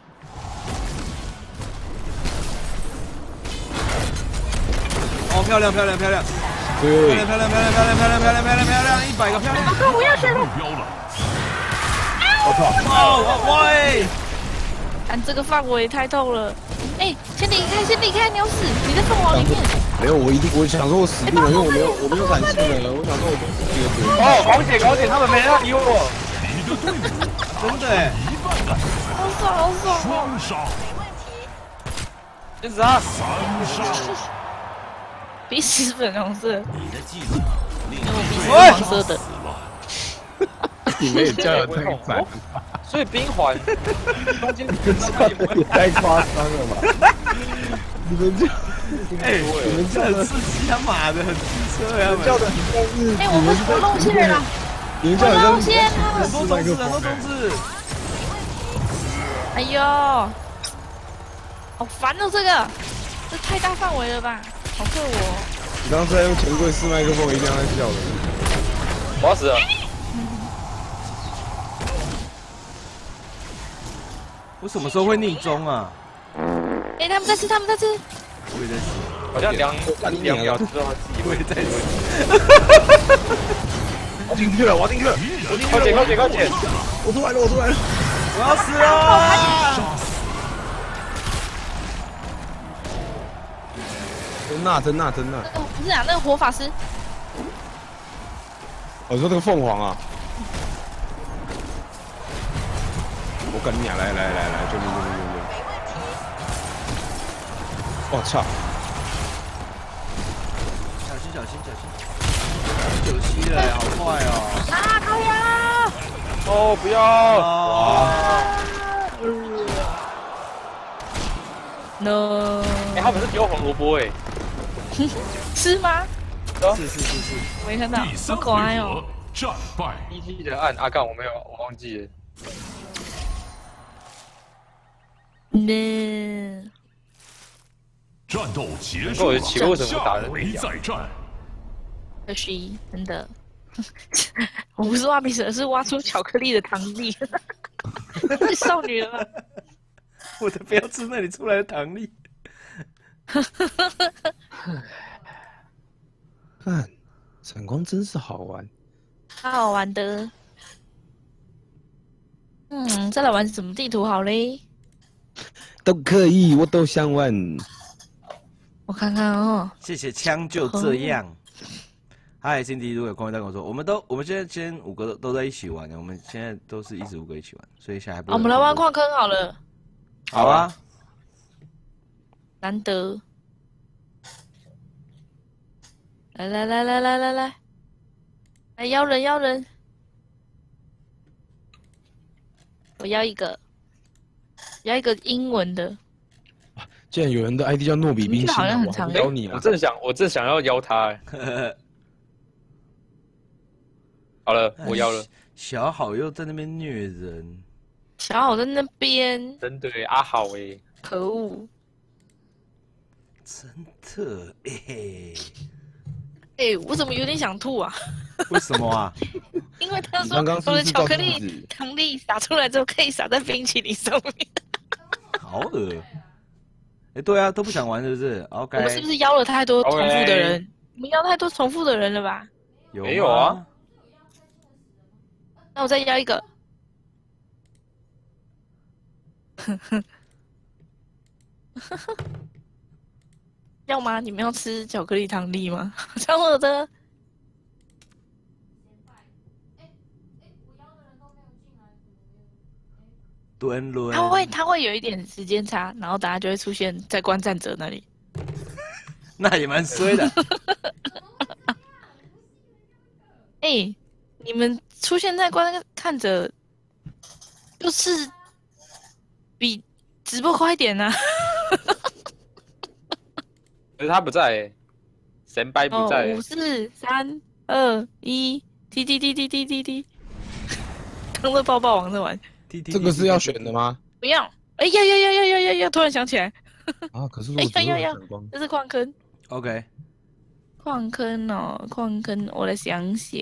哦，漂亮漂亮漂亮， 对， 漂亮漂亮漂亮漂亮漂亮漂亮漂亮漂亮，一百个漂亮！ 我靠，我要血了！ 标了！ 我操！ 哦哦喂！ 看这个范围太透了。哎，先离开，先离开，你要死！你在凤凰里面。 没有，我一定，我想说我死定了，因为我没有，我没有闪现了。我想说我就是这个鬼。 哦，黄姐，黄姐，他们没人要理我。 真的哎， 好爽，好爽双杀， 先杀。 三杀， 鼻屎粉红色， 你的技能令我鼻屎是黄色的。 你们也叫的太惨， 所以冰环，中间叫的也太夸张了吧？你们这， 哎，你们叫的是骑他妈的很机车呀， 叫的很像是， 哎，我们我露馅了， 你们叫的像露馅了， 很多种子，很多种子。 哎呦，好烦哦，这个，这太大范围了吧，好克我。 你刚刚是在用钱柜式麦克风，一定要在笑的。 我要死了。 我什么时候会逆中啊？ 哎，他们在吃，他们在吃。 我也在吃， 好像两两秒之后， 我也在吃。 我进去了，我进去了， 我进去快点，快点，快点！ 我出来了，我出来了， 我要死了！ 真娜，真娜，真娜。 哦，不是啊，那个火法师。 我说这个凤凰啊。我跟你啊，来来来来，救命救命救命！我操！ 小心小心小心！有吸了，好快哦！ 啊，靠呀！ 哦，不要！ 啊 No！ 哎，他们是丢红萝卜哎， 是吗？ 是是是是， 没看到， 第三好可爱哦。 回合战败， 一 G 的按阿杠我没有，我忘记了。 呢， 战斗结我束了， 的奇怪为什么打下回人没再战。 可惜，真的，我不是挖鼻屎，是挖出巧克力的糖粒。少女了吗？ 我的不要吃那里出来的糖粒。 看，闪光真是好玩， 好好玩的。嗯，再来玩什么地图好嘞？ 都可以，我都想玩。 我看看哦。 谢谢枪就这样。嗨，辛迪，如果有空再跟我说，我们都我们现在先五个都都在一起玩的，我们现在都是一直五个一起玩，所以现在还不、 啊。我们来玩矿坑好了。 好啊。 难得。来来来来来来来，来邀人邀人，我要一个，要一个英文的。 既然有人的 I D 叫诺比冰心， 好像很常邀你啊！ 我正想，我正想要邀他哎。好了，我邀了。 小好又在那边虐人。 小好在那边。 真的耶，阿好哎。 可恶。 真的哎。 哎、欸，我怎么有点想吐啊？ 为什么啊？ 因为他说刚刚是我的巧克力糖粒撒出来之后可以撒在冰淇淋上面。 好恶！哎、欸，对啊，都不想玩是不是 ？OK。 我们是不是邀了太多重复的人？ Okay. 我们邀太多重复的人了吧？ 有没有啊？ 那我再邀一个。呵呵。呵呵。要吗？你们要吃巧克力糖粒吗？超恶的。 蹲轮。 他会，他会有一点时间差，然后大家就会出现在观战者那里。 那也蛮衰的。 哎、欸，你们出现在观看者，就是比直播快一点啊。 可是他不在、欸，神拜不在、欸。 五四三二一，滴滴滴滴滴滴滴。刚在抱抱王在玩。 这个是要选的吗？ 不要。哎呀呀呀呀呀呀呀！突然想起来。 啊，可是我哎呀呀呀！这是矿坑。 OK。 矿坑哦，矿坑，我来想想。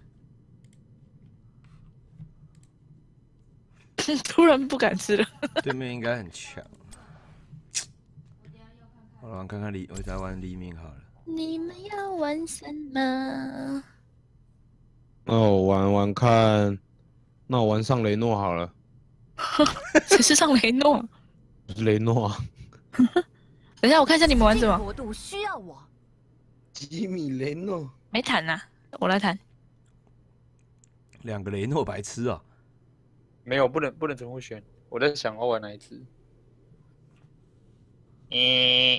突然不敢吃了。 对面应该很强。好了，看看黎，我再玩黎明好了。 你们要玩什么？ 哦，玩玩看，那我玩上雷诺好了。 谁是上雷诺？ 是雷诺啊。 等一下，我看一下你们玩什么。 国度需要我。 吉米雷诺没弹呐，我来弹。 两个雷诺白痴啊！ 没有，不能不能重复选。我在想要玩哪一只。嗯，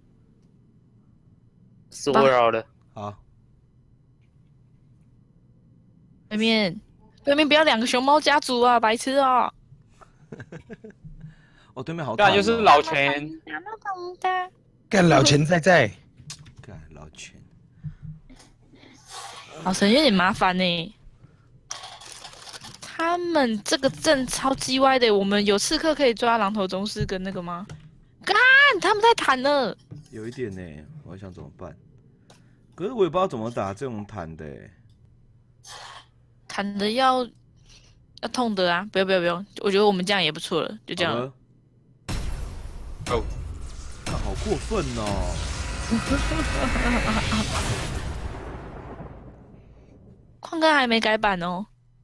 是我扰的。 好。 对面，对面不要两个熊猫家族啊，白痴啊！ 哦，对面好。 干就是老钱。 干老钱在在。 干老钱。 老神有点麻烦呢。他们这个阵超鸡歪的，我们有刺客可以抓狼头宗师跟那个吗？干，他们在坦了。 有一点呢，我想怎么办？可是我也不知道怎么打这种坦的。 坦的要要痛的啊！不要不要不要，我觉得我们这样也不错了，就这样了。 哦，那好过分哦！ 矿坑还没改版哦。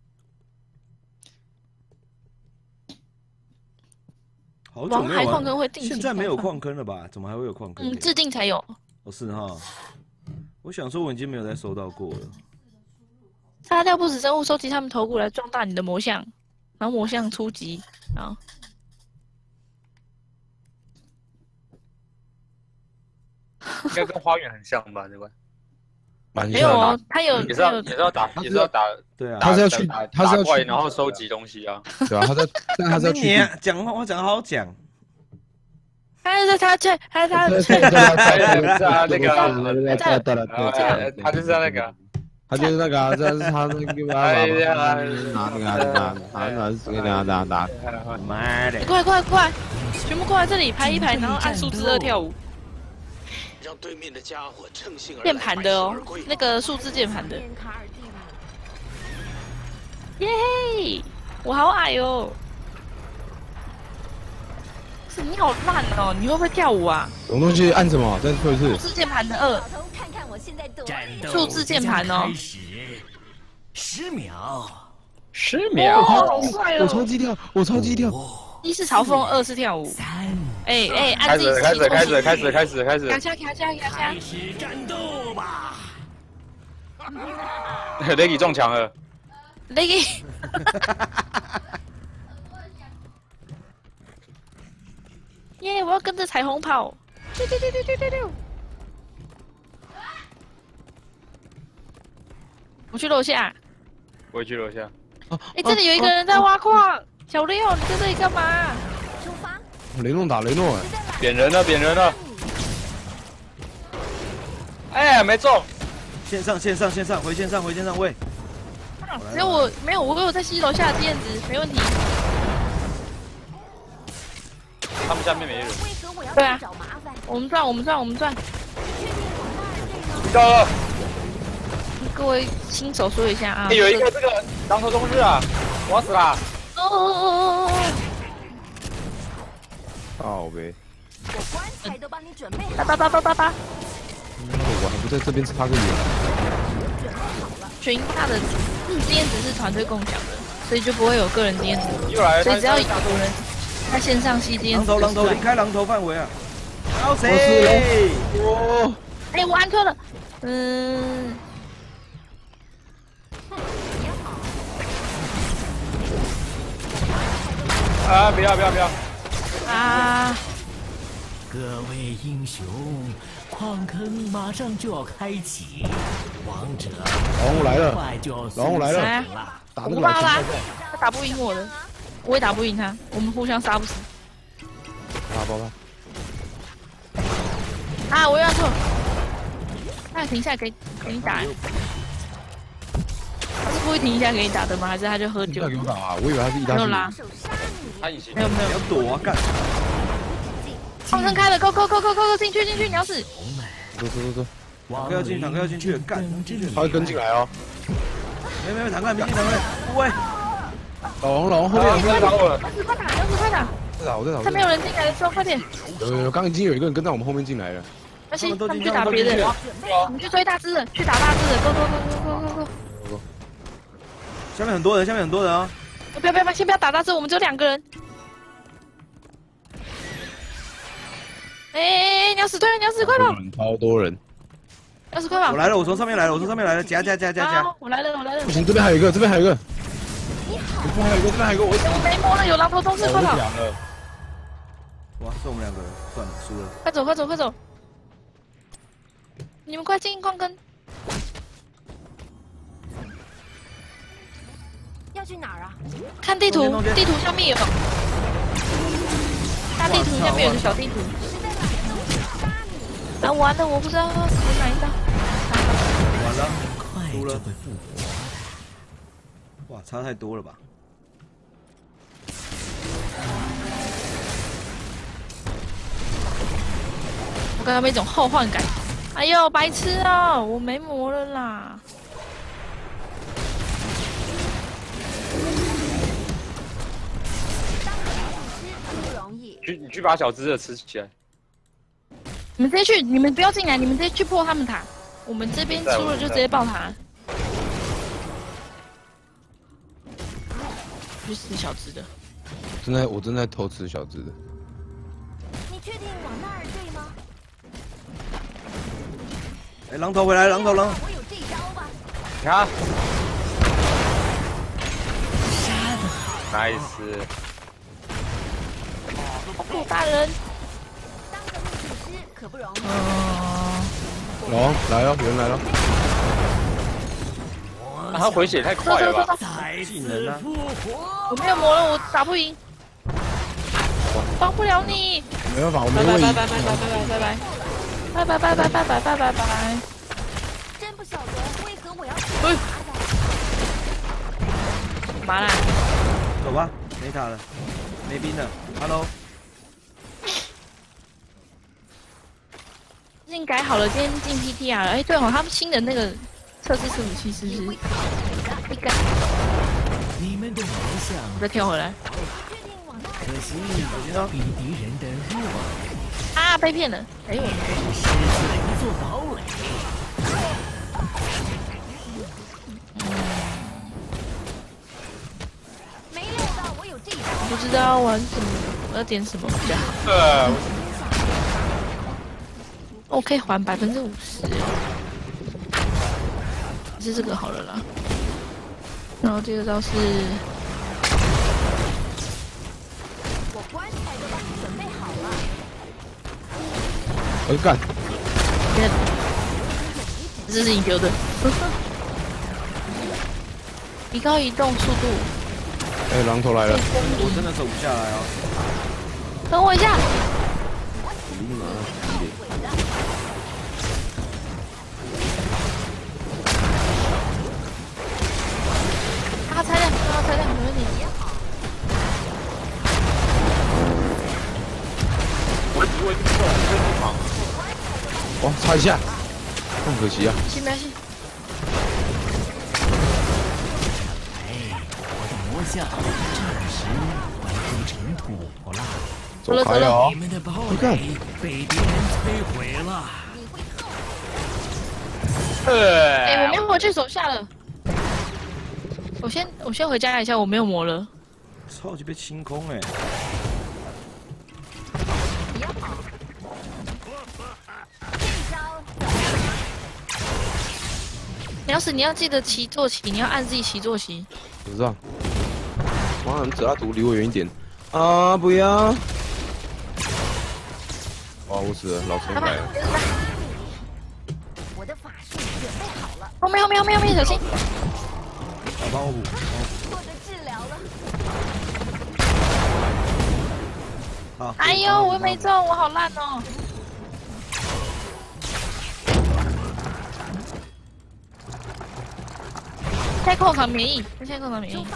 好久没有矿坑会定期现在没有矿坑了吧？怎么还会有矿坑？ 嗯，制定才有。 哦，是哈。我想说，我已经没有再收到过了。 杀掉不死生物，收集他们头骨来壮大你的魔像，然后魔像出击，然后。 应该跟花园很像吧？这关。 没有哦，他有也是要也是要打也是要打， 对啊， 他是要去他是要去然后收集东西啊， 对啊，他在但他是要去讲话，我讲好好讲。 他是他这他他他那个他就是那个他就是那个这是他那个哎呀拿那个拿拿拿拿拿拿妈的！ 快快快，全部过来这里排一排，然后按数字二跳舞。 让对面的家伙趁兴而键盘的哦，那个数字键盘的。耶嘿，我好矮哦！是你好烂哦，你会不会跳舞啊？ 什么东西按什么？再说一次。 数字键盘的二。数字键盘哦。 十秒， 十秒。 好帅哦！ 我超级跳，我超级跳。 一是嘲讽，二是跳舞。哎哎，按自己开始开始开始开始开始开始。卡卡卡卡卡。 开始战斗吧！ 雷吉中枪了。 雷吉。耶！我要跟着彩虹跑。丢丢丢丢丢丢丢。我去楼下。 我去楼下。 哎，这里有一个人在挖矿。小六，你在这里干嘛？ 出发！ 雷诺打雷诺， 扁人了，扁人了！哎，没中！ 线上，线上，线上，回线上，回线上，喂！ 只有我没有，我有在西楼下的经验值，没问题。 他们下面没人。 对啊，我们赚，我们赚，我们赚。 到了。 各位新手说一下啊！ 有一个这个狼头宗师啊，我死啦！ 哦哦哦哦哦！好呗。 我棺材都帮你准备好。 哒哒哒哒哒哒。 我还不在这边插个眼。 群大的经验值是团队共享的，所以就不会有个人经验值。所以只要有人在线上吸经验值。 狼头，狼头，离开狼头范围啊！好谁？ 我， 哎，我安克了。嗯。 啊！不要不要不要！ 啊！ 各位英雄，矿坑马上就要开启，王者老虎来了，老虎来了， 打那个老他打不赢我的，我也打不赢他，我们互相杀不死。 啊，宝宝！ 啊！我又要错，他停下来给给你打。他是故意停一下给你打的吗？还是他就喝酒？ 给我打啊！我以为他是意大利。 没有啦。没有没有， 要躲啊！干！ 矿坑开了，go go go go go go， 进去进去，你要死！ 走走走走， 坦克要进，坦克要进去，干！ 他会跟进来哦。 没没没，坦克没进，坦克，喂！ 老王老王后面， 快打我了！快打，要死快打！ 在打我在打。 他没有人进来的时候，快点！ 有有有，刚已经有一个人跟在我们后面进来了。 那行，他们去打别人，我们去追大只的，去打大只的，go go go go go go go。 下面很多人，下面很多人啊！ 不要不要不要，先不要打大只，我们只有两个人。 哎，鸟屎对，鸟屎快跑！ 超多人， 鸟屎快跑！ 我来了，我从上面来了，我从上面来了，夹夹夹夹夹！ 我来了，我来了！ 不行，这边还有一个，这边还有一个，这边还有一个，这边还有一个，我我没摸了，有榔头东西，快跑！ 哇，是我们两个人，算了，输了。 快走，快走，快走！你们快进矿坑！ 要去哪儿啊？ 看地图，地图上面有。大地图下面有个小地图。啊，完了，我不知道我哪一张。 完了，输了。哇，差太多了吧？ 我刚刚有一种后患感。哎呦，白痴啊！我没魔了啦。 去，你去把小只的吃起来。 你们直接去，你们不要进来，你们直接去破他们塔。我们这边输了就直接爆塔。去死小只的。 正在，我正在偷吃小只的。 你确定往那儿对吗？ 哎，榔头回来，榔头榔。 我有这招吧？ 你看。nice。 顾大人。 当个秘术师可不容易。 哦，来了，有人来了。 啊，他回血太快了吧！ 技能啊！ 我没有魔了，我打不赢。帮不了你。 没办法，我没拜位移。 拜拜拜拜拜拜拜拜。拜拜拜拜拜拜拜拜拜。 真不晓得为何我要。 哎。麻辣。 走吧，没塔了，没兵了。Hello。 最近改好了，今天进 P T R 了。哎，对哦，他们新的那个测试式武器是不是？一改。 你们的谋向。 我再跳回来。 可惜比敌人的弱。 啊，被骗了！哎，我们失去了一座堡垒。 没料到我有这一招。 不知道玩什么，我要点什么比较好？ 呃。 我可以还百分之五十，是这个好了啦。然后这个招是， 我棺材都帮你准备好了。 我干！ 这是你丢的。提高移动速度。 哎，榔头来了！ 我真的走不下来哦。 等我一下。他拆掉，他拆掉，没问题。 我我已经走了这地方。 哇，擦一下，很可惜啊。 没关系。 哎，我的魔像暂时化成尘土了。 走开啊！ 你们的堡垒被敌人摧毁了。 哎，我没有回去手下了。我先我先回家一下，我没有魔了。 超级被清空哎！ 要是你要记得骑坐骑，你要按自己骑坐骑。 我知道。哇，泽拉图离我远一点啊！不要！哇，我死了，老陈来了。 我的法术准备好了。 后面后面后面后面，小心！ 好，帮我补，帮我补。 获得治疗了。 好。 哎呦，我没中，我好烂哦。现在控场免疫，现在控场免疫。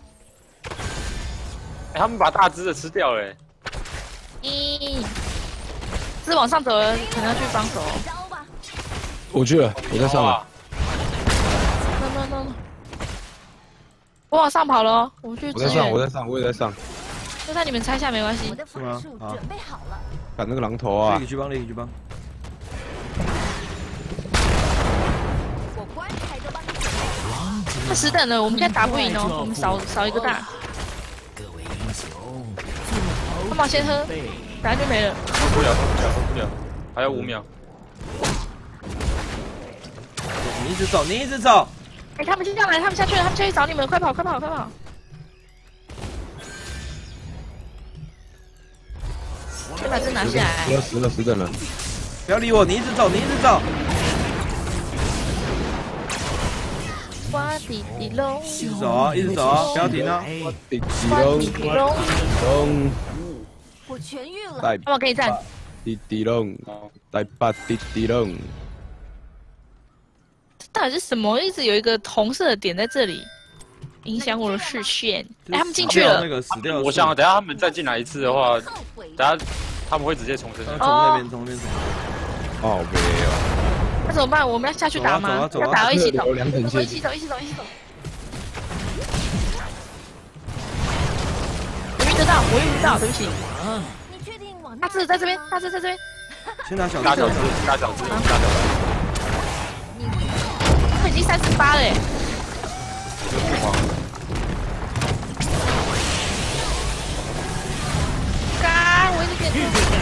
哎，他们把大只的吃掉了。 咦，是往上走了，可能要去帮手。 我去了，我在上了。 no no no no， 我往上跑了，我去支援。 我在上，我在上，我也在上。 就算你们拆下没关系。 是吗？好。 赶那个榔头啊！ 立即去帮，立即去帮。 我棺材都帮你准备好。 他十等了，我们现在打不赢哦，我们少少一个大。 各位英雄， 干嘛先喝？ 等下就没了。 不了，不了，不了，还有五秒。 你一直走，你一直走。 哎，他们接下来，他们下去了，他们下去找你们，快跑，快跑，快跑！先把这拿下来。 死了死了死等了。 不要理我，你一直走，你一直走。 哇滴滴隆， 一直走啊，一直走啊，不要停啊！ 滴滴隆，滴滴隆， 我痊愈了。 带我给你站。 滴滴隆，带把滴滴隆。 这到底是什么？一直有一个红色的点在这里，影响我的视线。哎，他们进去了。 那个死掉。 我想等下他们再进来一次的话，等下他们会直接重生。 从那边，从那边走。 哦，没有。 那怎么办？我们要下去打吗？要打要一起走，一起走，一起走，一起走。我遇得到，我遇不到，对不起。 你确定往大智在这边，大智在这边。 先拿小大小只，大小只，大小只。 他们已经三十八了哎。干，我一直点错。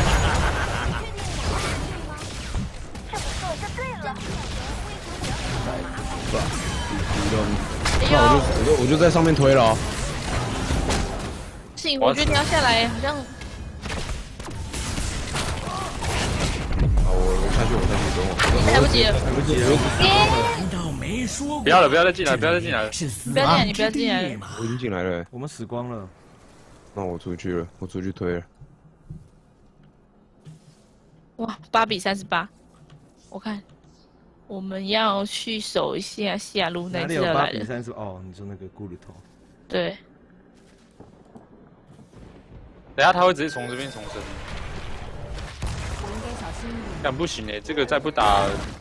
那我就我就我就在上面推了、哦。 不行，我觉得你要下来，好像。 好，我我下去，我下去，等我。 来不及了， 来不及了。 难道没说过？ 不要了，不要再进来，不要再进来了。 不要进来，你不要进来。 我已经进来了。 我们死光了。 那我出去了，我出去推了。 哇，八比三十八，我看。我们要去守一下下路那只要来了。 三十哦，你说那个骷髅头。 对。 等下他会直接从这边重生。但不行哎，这个再不打，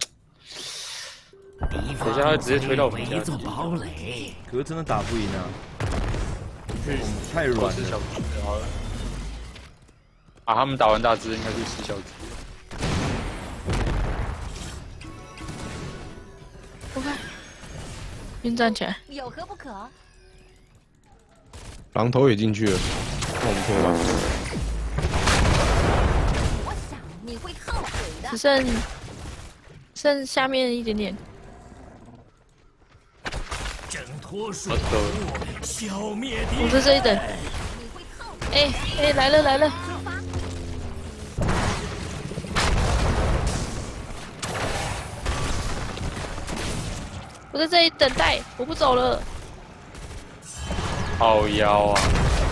等下会直接推到我们家。 可是真的打不赢啊！我们太软了。 啊，他们打完大只应该去吃小只。 我看，先站起来。 有何不可？ 狼头也进去了，那我们拖吧。 我想你会后悔的。 只剩剩下面一点点。 挣脱水雾，消灭敌人。 我在这一等。哎哎，来了来了。我在这里等待，我不走了。 好妖啊！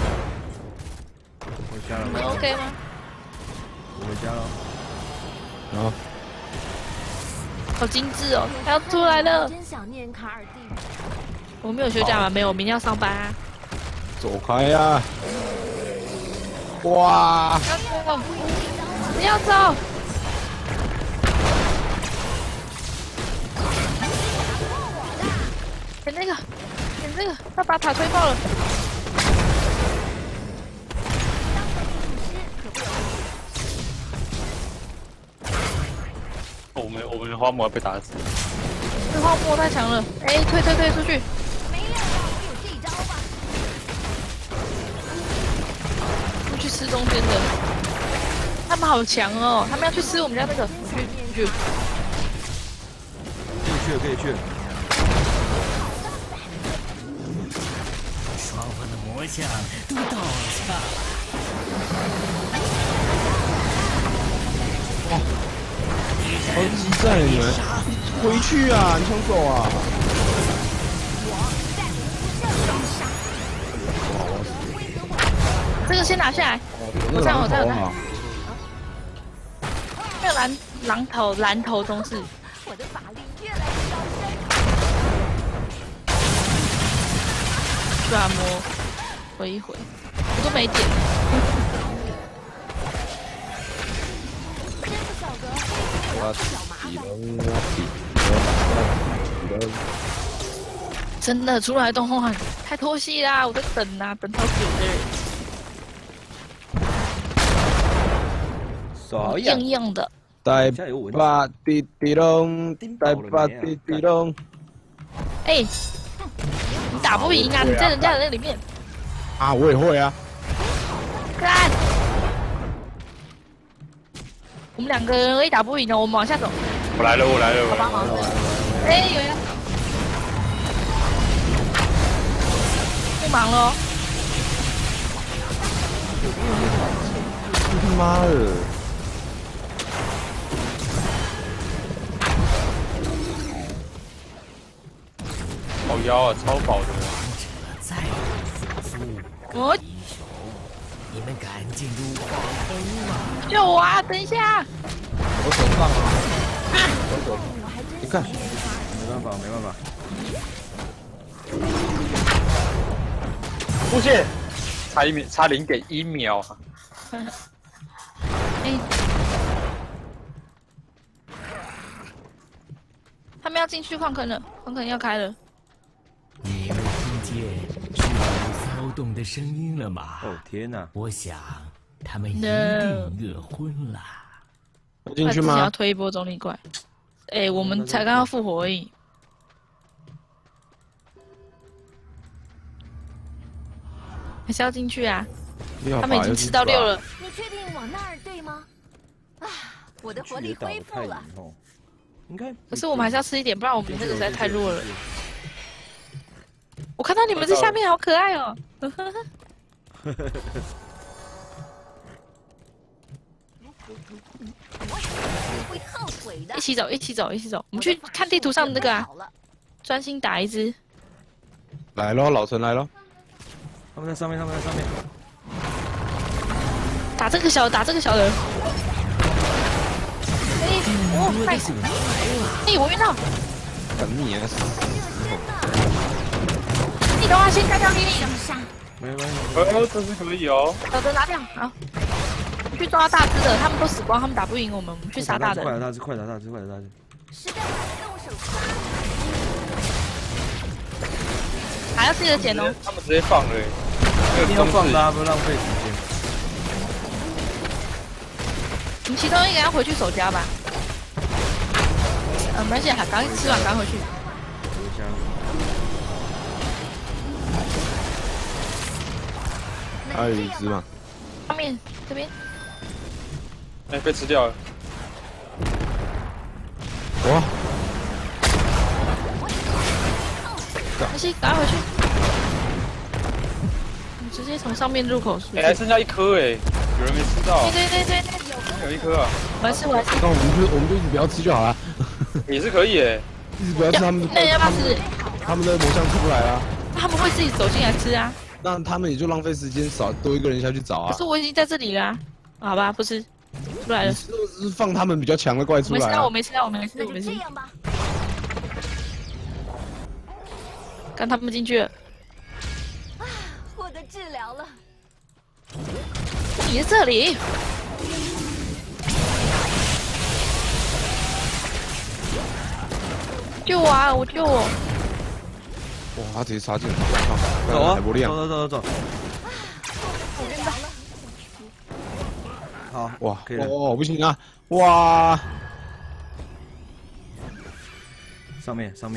回家了。 你 OK 吗？ 我回家了。 啊！ 好精致哦，他要出来了。 真想念卡尔蒂。 我没有休假吗？没有，明天要上班啊。 走开呀、啊！哇！ 要走，不要走。点那个，点这个，要把塔推爆了。 我们我们的花魔被打死。 这花魔太强了，哎，推推推出去。 没料到我有这一招吧？ 我们去吃中间的，他们好强哦，他们要去吃我们家那个，去去。 可以去了，可以去了。 双方的魔像都倒下了。 哇！好激战你们！回去啊！你想走啊？ 这个先拿下来，我站我站我站。那个蓝狼头蓝头中士。 我的法力越来越高深。 抓摸，回一回，我都没点。 我底龙，我底龙。 真的出来动画太拖戏啦！我在等啊，等好久了。 样样的。 带把滴滴龙，带把滴滴龙。 哎，你打不赢啊！你在人家的那里面。 啊，我也会啊。 看。 我们两个人而已打不赢的，我们往下走。 我来了，我来了，我帮忙。哎，有人不忙了。 他妈的！ 好腰啊，超饱的。 再复苏。 我。 你们敢进入矿坑吗？ 救我啊！等一下！ 我手上啊！我手，你看， 没办法，没办法。 出现，差一秒，差零点一秒。 哎，他们要进去矿坑了，矿坑要开了。 你们听见巨兽骚动的声音了吗？ 哦天哪！ 我想他们一定饿昏了。 进去吗？ 要推一波中立怪。哎，我们才刚刚复活而已。还是要进去啊！他们已经吃到六了。 你确定往那儿对吗？啊，我的活力恢复了。 应该。 可是我们还是要吃一点，不然我们这个实在太弱了。我看到你们在下面，好可爱哦！ 会后悔的。 一起走，一起走，一起走。我们去看地图上的那个啊，专心打一只。 来咯，老陈来咯。 他们在上面，他们在上面。 打这个小，打这个小人。哎，哦，太死了！哎，我晕到。 等你啊！ 你等会先干掉你。 没有没有。 呃，这是可以哦。 小的拿掉，好。我去抓大只的，他们都死光，他们打不赢我们，我们去杀大的。 快点大只，快点大只，快点大只。 还要记得捡哦。 他们直接放了， 一定要放的，不浪费时间。 我们其中一个要回去守家吧。呃，没关系，赶快吃完，赶快回去。 还有一只嘛？ 上面这边。 哎，被吃掉了。 哇！ 没事，赶快回去。你直接从上面入口出。 哎，还剩下一颗哎，有人没吃到。 对对对对。 有一颗啊。 我来吃，我来吃。 那我们就我们就一直不要吃就好了。 也是可以哎， 一直不要吃他们。 那要不要吃？ 他们的魔像出不来啊。 他们会自己走进来吃啊。 那他们也就浪费时间，少多一个人下去找啊。 可是我已经在这里了、啊，好吧，不吃，出来了。 你是不是放他们比较强的怪出来、啊？ 我没吃到，我没吃到，我没吃，我没吃。跟他们进去了。 啊，获得治疗了。 你在这里。救我啊！我救我。 哇，他直接插进来， 走啊！走走走走走。好， 哇， 可以了。 哦，不行啊！哇！ 上面上面。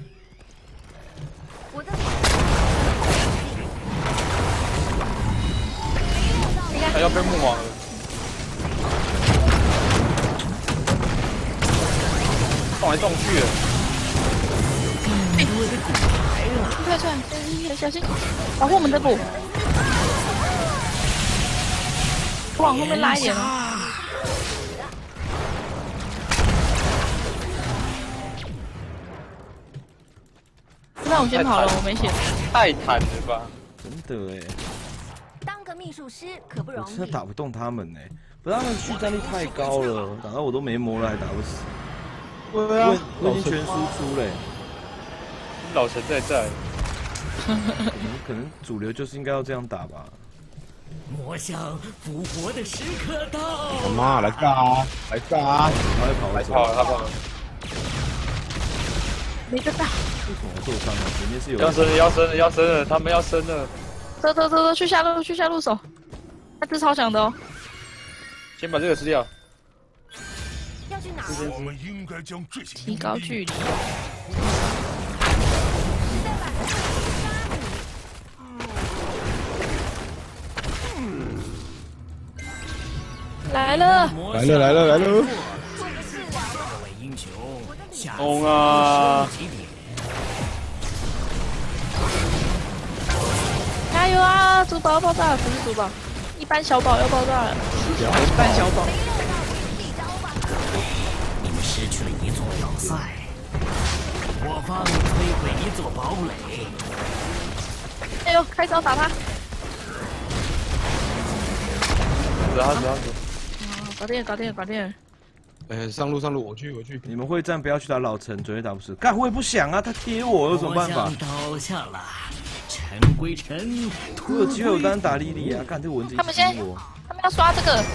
还要被木网了。动来动去的。 快快，小心，保护我们的补。往后面拉一点哦。那我先跑了，我没血。 太惨了吧！ 真的哎。 当个秘术师可不容易。 我真的打不动他们哎，不是他们续战力太高了，打到我都没魔了还打不死。 对啊， 我已经全输出嘞。 老陈在在。 可能可能主流就是应该要这样打吧。 魔像复活的时刻到！ 他妈来干啊！来干啊！ 他会跑， 来跑了，他跑了。 没得打。 为什么受伤了？前面是有。 要生了，要生了，要生了，他们要生了。 走走走走，去下路，去下路守。那只超强的哦。 先把这个吃掉。 要去哪？ 我们应该将这些提高距离。 来了， 来了来了来了！ 各位英雄，下冲啊！ 加油啊！主堡要爆炸了，不是主堡，一般小堡要爆炸了，一般小堡。 你们失去了一座要塞，我方摧毁一座堡垒。 哎呦，开招打他！ 死他死他死！ 啊，搞定了，搞定了，搞定了！ 哎，上路上路，我去我去。 你们会战不要去打老陈，绝对打不死。干我也不想啊，他贴我有什么办法？ 倒下了，尘归尘， 我有机会我当然打莉莉啊！干这个蚊子一他们先， 我。 他们要刷这个。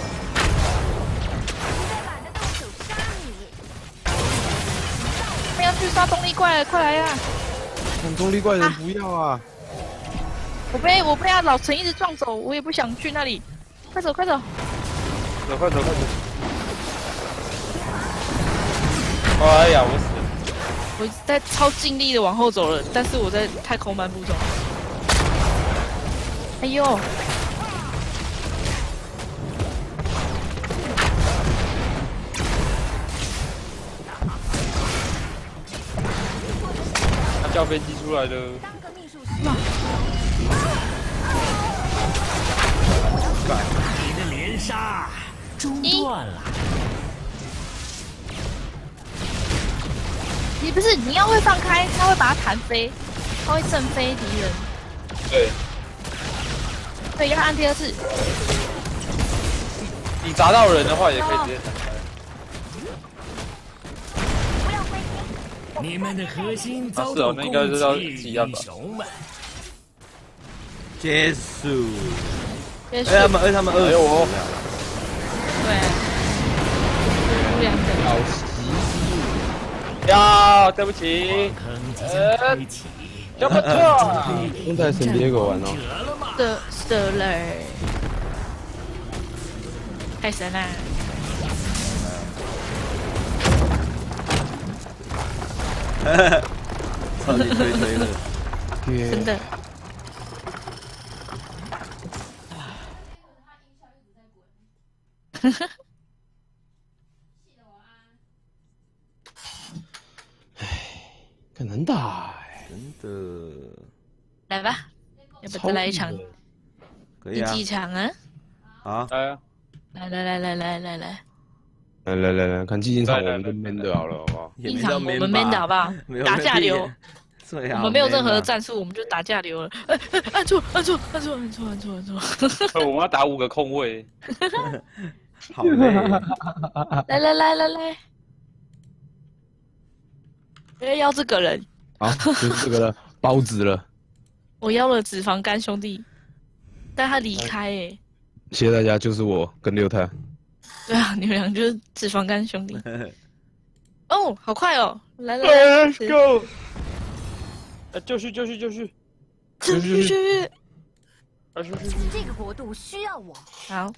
他们要去刷动力怪了，快来呀！ 看动力怪人不要啊！ 我被我被他老陈一直撞走，我也不想去那里。快走快走！ 走快走快走！哎呀，我死了！ 我在超尽力的往后走了，但是我在太空漫步中。哎呦！ 他叫飞机出来了。 你的连杀中断了。 你不是你要会放开，他会把它弹飞，他会震飞敌人。 对。 对，要按第二次。 你砸到人的话，也可以直接弹开。 你们的核心遭到攻击，英雄们。 结束。 结束。 哎，他们，哎，他们二十我。 对。无良的。 老媳呀，对不起。呃，要不错。 用在神别狗玩哦。 的的嘞。太神啦！ 超级推推的， 真的。呵呵。 唉，很难打哎， 真的。 来吧，要不再来一场？ 可以啊。 第几场啊？ 好。 来啊！ 来来来来来来来。 来来来来，看竞技场我们就 man 的好了，好不好？ 一场我们 man 的好不好？打架流。我们没有任何的战术，我们就打架流了。哎哎，按错按错按错按错按错按错。 我们要打五个空位。 好累。 来来来来来。我要这个人。 好，就是这个了，包子了。 我要了脂肪肝兄弟，但他离开哎。 谢谢大家，就是我跟六太。 对啊，你们俩就是脂肪肝兄弟。哦，好快哦！来来来 ，Let's go！ 啊，就绪就绪就绪， 就绪就绪， 啊去去去！ 这个国度需要我。 好。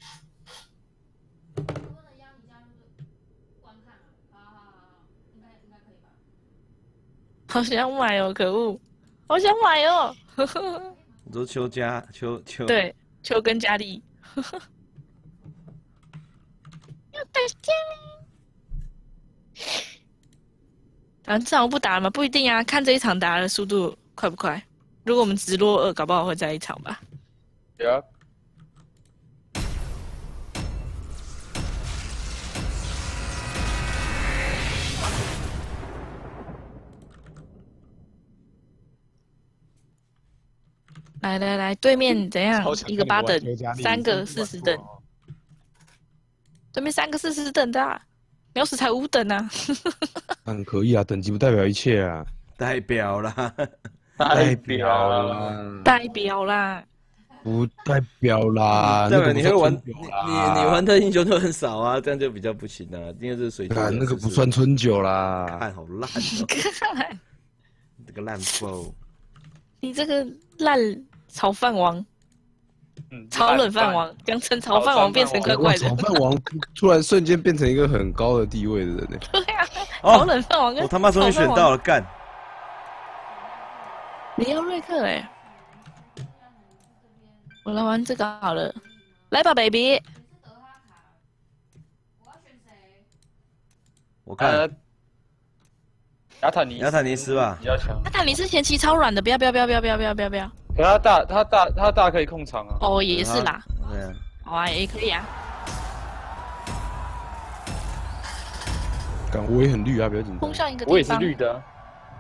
好想买哦，可恶！好想买哦。 你说邱家邱邱？ 对，邱跟佳丽。要打架！反正这场不打了嘛，不一定啊，看这一场打的速度快不快。如果我们直落二，搞不好会在一场吧。 Yeah. 来来来，对面怎样？一个八等，三个四十等。对面三个四十等的、啊，鸟屎才五等啊！ 嗯，可以啊，等级不代表一切啊。 代表啦， 代表啦， 代表啦， 不代表啦。 代表你会玩， 你你你玩的英雄都很少啊，这样就比较不行啊。因为这是水晶， 那个不算春酒啦。 看好烂哦，这个烂包。 你这个烂炒饭王。炒冷饭王，刚从炒饭王变成怪怪的。 炒饭王突然瞬间变成一个很高的地位的人呢。 对呀，炒冷饭王跟我他妈终于选到了，干！ 你要瑞克哎，我来玩这个好了，来吧，baby。 我看。呃亚坦尼亚坦尼斯吧， 比较强。 亚坦尼斯前期超软的，不要不要不要不要不要不要不要不要。 可他大他大他大可以控场啊。 哦，也是啦。 对啊。 好啊，也可以啊。 干，我也很绿啊，不要紧张。 冲向一个地方。 我也是绿的、啊。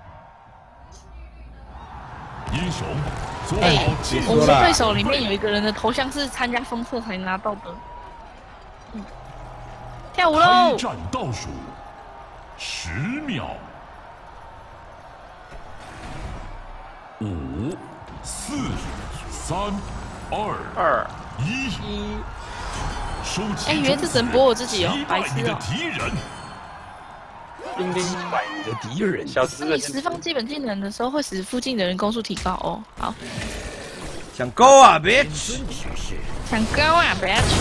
英雄， 哎、欸，我们对手里面有一个人的头像是参加封测才拿到的。嗯。跳舞喽！ 开战倒数十秒。 五、四、三、二、 二、 一，一。收起。 哎，原来是只能播我自己哦，白痴哦。 敌人。 兵兵百你的敌人，小只的。 你释放基本技能的时候，会使附近的人攻速提高哦。好。 想勾啊 ，bitch！ 想勾啊 ，bitch！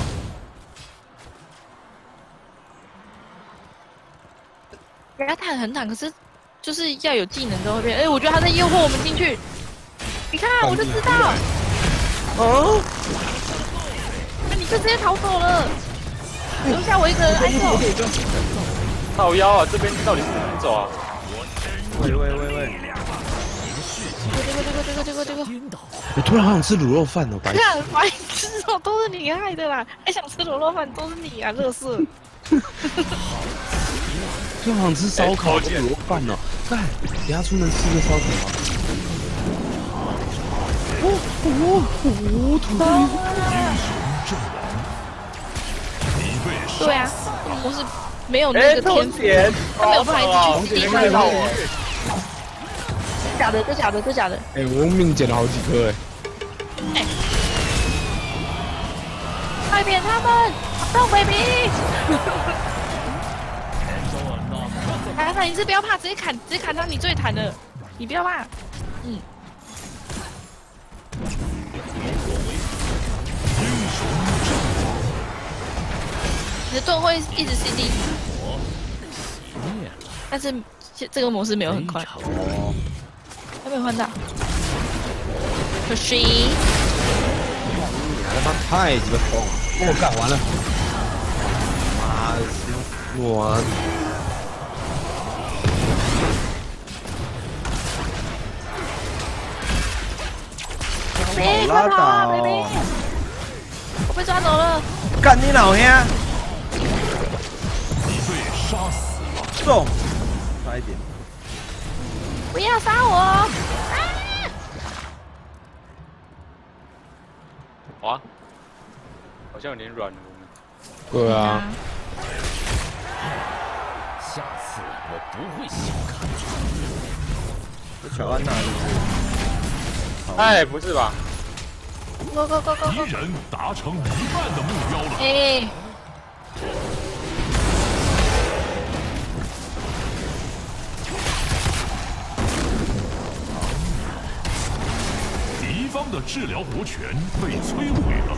给他坦很坦，可是。 就是要有技能都会变，哎、欸，我觉得他在诱惑我们进去。你看，我就知道。哦。那你就直接逃走了，留下我一个人挨揍。 靠腰啊！这边到底是怎么走啊？ 喂喂喂喂！ 这个这个这个这个这个。 我突然好想吃卤肉饭哦，白痴！ 白痴哦，都是你害的啦！还想吃卤肉饭，都是你啊，乐色。 就好想吃烧烤跟卤肉饭哦，干，等下出门吃个烧烤吗？哦哦哦！土豆。 对啊，我是没有那个天赋，他没有办法一直去击败到我。假的，这假的，这假的。 哎，我用命捡了好几颗哎。 哎，快点他们，动 baby！ 亚坦尼斯不要怕，直接砍，直接砍到你最坦的，你不要怕，嗯。你的盾会一直 C D， 但是这个模式没有很快，哦，还没有换到，可惜。 你他妈太鸡巴痛！我干完了，妈的，我。 别拉倒 ，baby！ 我被抓走了。 干你老兄！ 你被杀死了。 中，快一点！ 不要杀我！啊！ 哇，好像有点软了。 对啊。 下次我不会小看你。 这乔安娜是不是？ 哎，不是吧？ Go go go go go！ 敌人达成一半的目标了。 哎。 敌方的治疗活泉被摧毁了。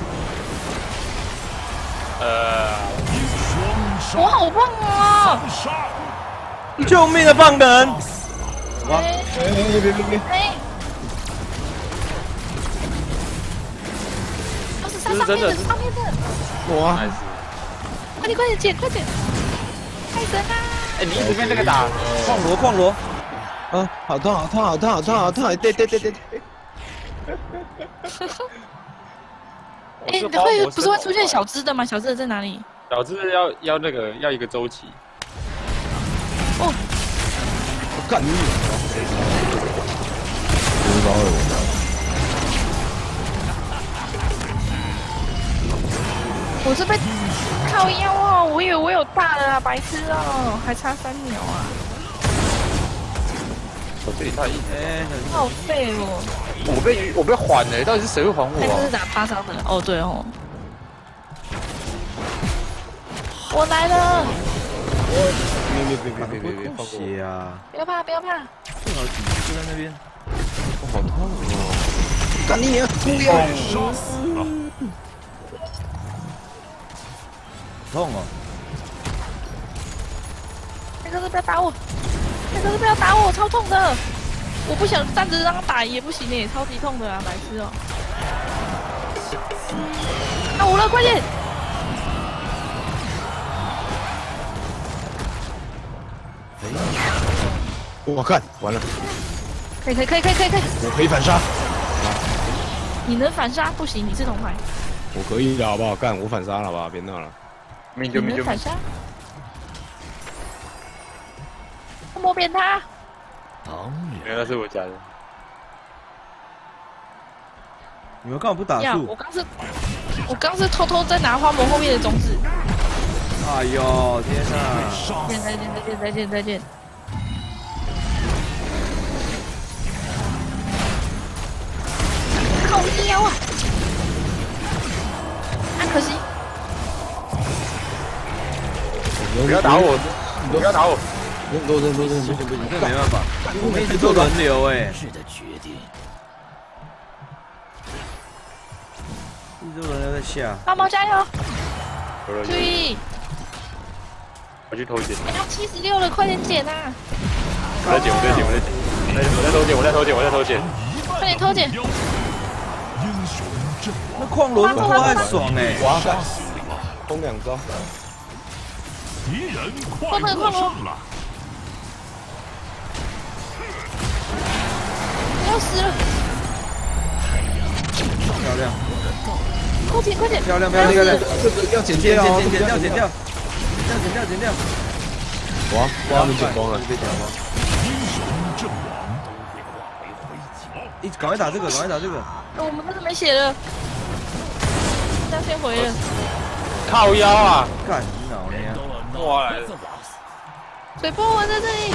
呃， 双杀。 我好棒啊！ 救命啊，棒人！ 哇！哎别别别！哎。 上面的，上面的！ 哇！ 快点，快点捡，快点！太神啦！ 哎，你一直跟这个打， 矿罗，矿罗！ 啊，好痛，好痛，好痛，好痛，好痛！对对对对对。 哎，会不是会出现小只的吗？小只的在哪里？ 小只的要要那个要一个周期。 哦！ 我干你！不知道我。 我是被靠腰哦，我以为我有大的啊，白痴哦，还差三秒啊！ 我这里太硬， 哎， 好废哦！ 我被我被缓了，到底是谁会还我、啊？ 还是打八伤的？哦，对哦，我来了！ 别别别别别别别放血啊！ 不要怕，不要怕！ 正好几只就在那边， 我好痛哦！干你娘！不要！ 杀死了！ 痛哦！ 那个是不要打我，那个是不要打我，超痛的！我不想站着让他打也不行耶，超级痛的啊，白痴哦！打我了，快点！ 我看完了， 可以可以可以可以可以可以， 我可以反杀， 你能反杀？不行，你是铜牌。 我可以的好不好？干，我反杀了吧，别闹了。 命就命就命。 反杀。摸扁他。 原来是我家的。 你们干嘛不打树？ 我刚是，我刚是偷偷在拿花魔后面的种子。 哎呦，天哪！ 再见再见再见再见。靠腰啊！啊，可惜。 不要打我！不要打我！ 不行不行不行不行不行， 这没办法，我们一直做轮流哎。 是的决定。 一直轮流在下。 八毛加油！注意！ 我去偷捡。 哎呀，七十六了，快点捡啊！ 我在捡，我在捡，我在捡，我在偷捡，我在偷捡，我在偷捡。 快点偷捡！ 那矿螺多还爽哎！ 哇塞，攻两招。 敌人快获胜了。 要死了！ 漂亮！ 快点快点！ 漂亮漂亮漂亮！ 这个要剪剪掉， 剪剪掉剪掉，剪掉剪掉。 哇，哇，他们剪光了， 被剪光。 英雄阵亡， 一赶快打这个，赶快打这个。 我们那个没血了，这样先回了。 靠腰啊！ 干你脑呢！ 哇来了！ 水波我在这里。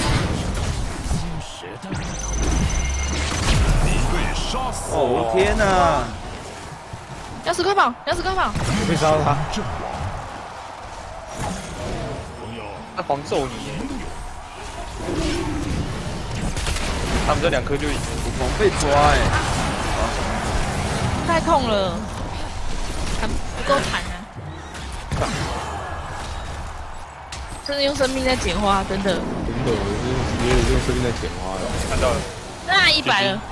你被杀死。 哦天哪！ 要死快跑！要死快跑！ 我被杀了他。 他狂揍你！他们这两颗就已经我狂被抓哎！ 太痛了，还不够惨啊！真的用生命在捡花，真的。 真的，我是直接用生命在捡花了。 看到了。 那一百了。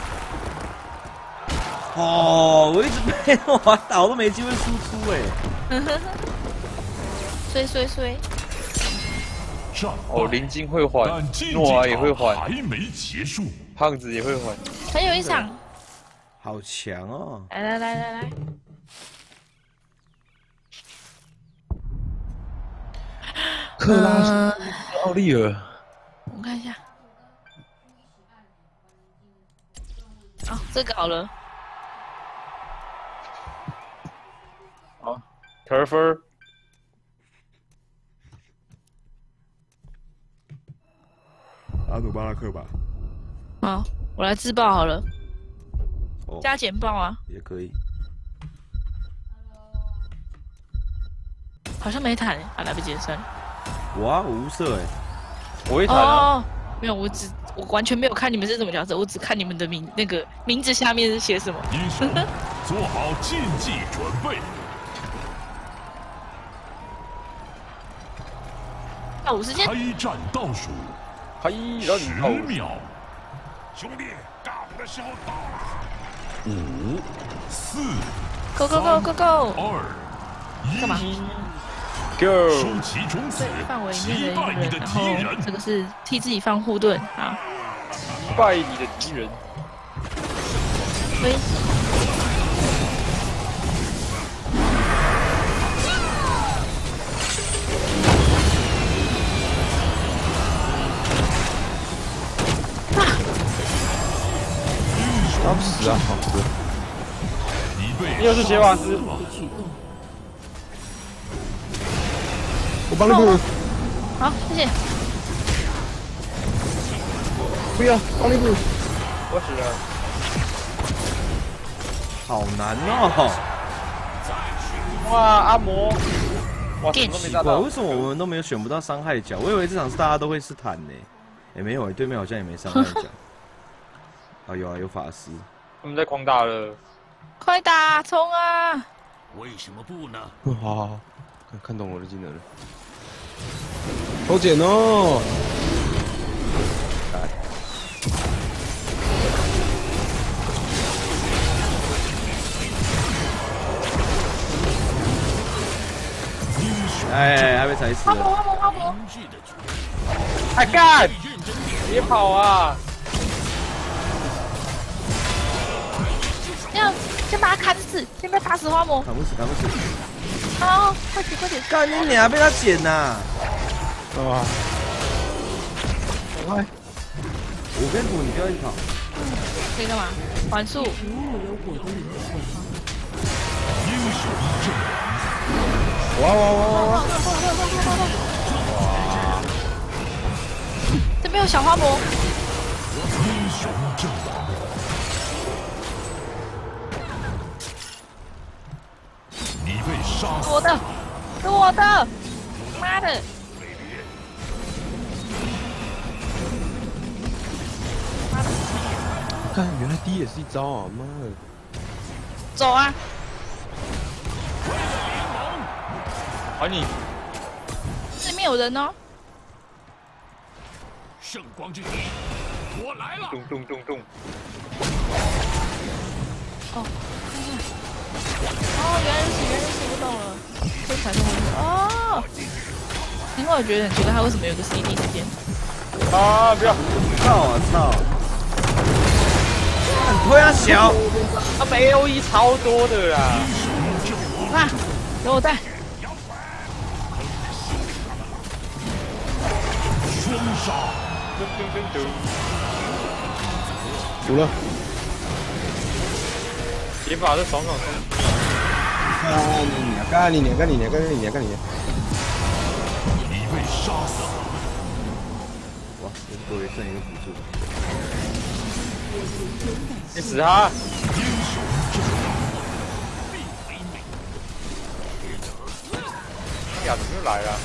哦，我一直被我打，我都没机会输出哎。 衰衰衰！ 哦，林晶会还，诺尔也会还， 还没结束， 胖子也会还。 还有一场。 好强哦！ 来来来来来。 克拉斯奥利尔， 我看一下。哦，这个好了。 好，得分。 阿努巴拉克吧。 好，我来自爆好了。 哦、 加减爆啊。 也可以。 好像没弹，啊，来不及算了。 哇，我无色哎。 我会弹啊。 哦，没有，我只我完全没有看你们是什么角色，我只看你们的名那个名字下面是写什么。 英雄，做好竞技准备。 倒五时间。 开战倒数。 开战十秒。兄弟，杠的时候到了。五、四、 ，Go Go Go Go Go。 二、一。 干嘛 ？Go。 收其种子， 范围内的击败你的敌人。 然后这个是替自己放护盾，好。 击败你的敌人。 喂。 打不死啊，好死！ 又是杰瓦斯。 我帮你补。 好，谢谢。 不要，帮你补。 我死了。 好难哦！ 哇，阿魔！哇，什么都没打到。 为什么我们都没有选不到伤害角？我以为这场是大家都会是坦呢。哎，没有哎，对面好像也没伤害角。啊有啊，有法师。 他们在狂打了。 快打，冲啊！ 为什么不呢？ 好好好，看看懂我的技能了。偷捡哦！ 哎，还被踩死了。 花博，花博，花博！ I got！ 别跑啊！ 这样，先把他砍死，先不要打死花魔。 砍不死，砍不死。 好，快点快点！ 干你娘，被他捡呐！ 哇！赶快！ 我跟补，你不要一直跑。 可以干嘛？还速。 哇哇哇哇哇！ 这边有小花魔。 英雄阵亡。你被杀死。 我的，是我的，妈的！ 看，原来 D 也是一招啊！妈的！ 走啊！ 还你！ 这里面有人哦。 圣光之体，我来了！ 咚咚咚咚！ 哦，哦，原来如此，原来如此，我懂了。可以传送回去哦。因为我觉得很奇怪，他为什么有个 C D 时间？ 啊！不要！ 操啊操！很推啊小！ 他们 A O E 超多的啦！ 啊，有我在。 双杀！ 咚咚咚咚！ 输了。 别把这爽爽爽！ 干你娘！干你娘！干你娘！干你娘！干你娘！ 你被杀死。 哇，这多余剩一个辅助。 你死他！ 英雄阵亡。 呀，怎么又来了？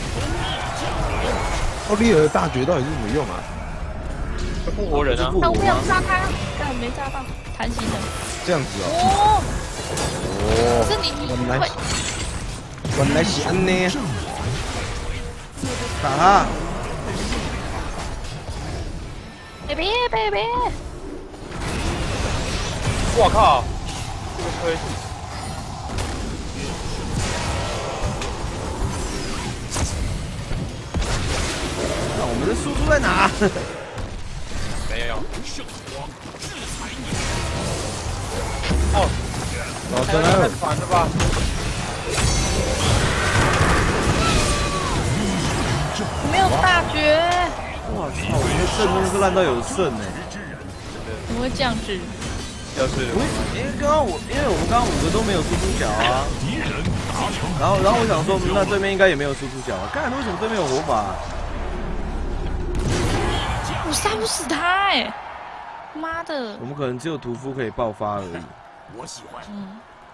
奥利尔大绝到底是怎么用啊？ 复活人啊！ 但我没有炸他，但没炸到，弹性的。 这样子哦。 哦。 是你原来原来是安呢。 打他！ 别别别别！ 我靠！这个推。 那我们的输出在哪？ 没有。 圣光制裁你！ 哦， 哦，真的太烦了吧！ 没有大绝。 哇操！我的肾真的是烂到有肾呢。 怎么会这样子？ 要是因为刚刚我，因为我们刚刚五个都没有输出角啊。然后，然后我想说，那对面应该也没有输出角啊。干，为什么对面有火把？ 我杀不死他哎！妈的！ 我们可能只有屠夫可以爆发而已。 我喜欢。 嗯。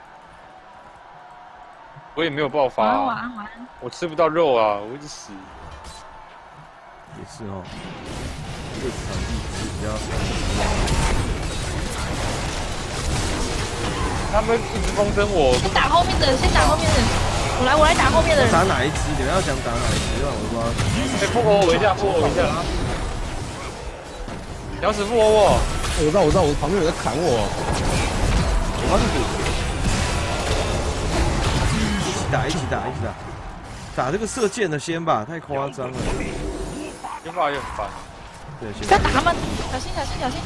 我也没有爆发、 晚啊， 安晚安晚安。 我吃不到肉啊，我一直死。 也是哦，这场地是比较。 他们一直风筝我。 先打后面的人，先打后面的人。我来，我来打后面的人。 打哪一只？你们要想打哪一只？让我不知道。 哎，复活我一下，复活我一下。小死复活我！ 我知道，我知道，我旁边有人砍我。 我是主。一起打，一起打，一起打。打这个射箭的先吧，太夸张了。 先把也很烦。 对，先。 不要打他们，小心小心小心。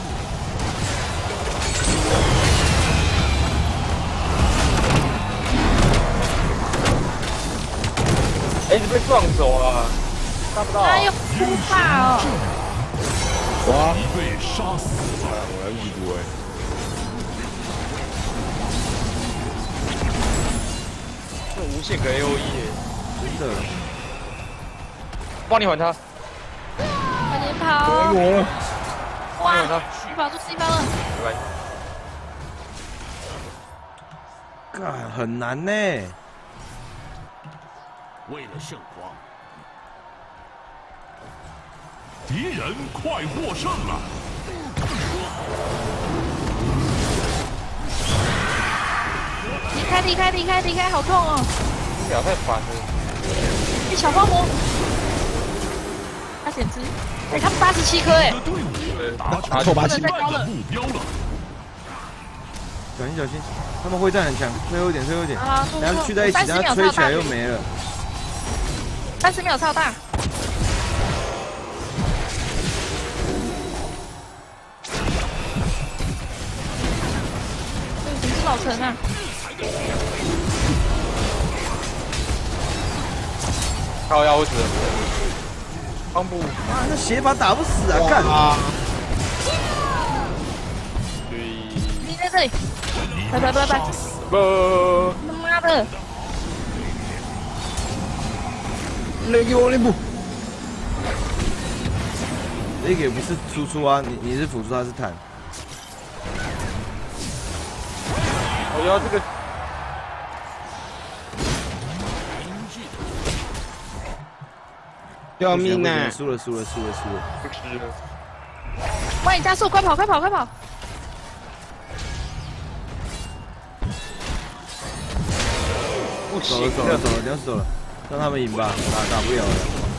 哎，你被撞走了，杀不到。 哎呦，哭怕哦！ 哇！ 你被杀死。 我要一毒哎。 这无限个 A O E 耶！ 真的。 帮你还他。 快点跑！ 我。 哇！你跑出地方了。 拜拜。干，很难呢。 为了圣光， 敌人快获胜了！ 离开离开离开离开，好痛哦！ 不要太烦了。 哎，小花魔，他简直，哎，他们八十七颗哎！ 打错八七， 目标了。 小心小心，他们会战很强，退后一点退后一点， 啊， 然后聚在一起，然后吹起来又没了。 三十秒超大。 老陈啊！ 靠腰子，方布， 哇，那血法打不死啊！干！ 你在这里，拜拜拜拜！ 不， 妈的！ 雷给我雷布， 雷给不是输出啊，你你是辅助，他是坦。 我要这个。 救命啊！ 输了输了输了输了！ 不吃了。 欢迎加速，快跑快跑快跑！ 不走了走了走了，这样走了，让他们赢吧，打打不了了。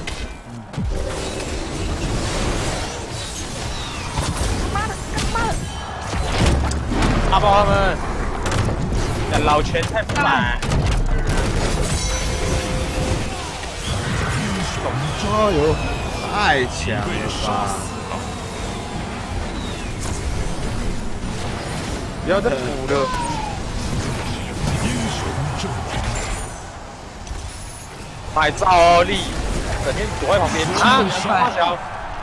妈的，妈的！ 阿宝他们，老拳太不满。 哎呦，太强了吧！ 不要再补了。买照力，整天躲在旁边啊！大小，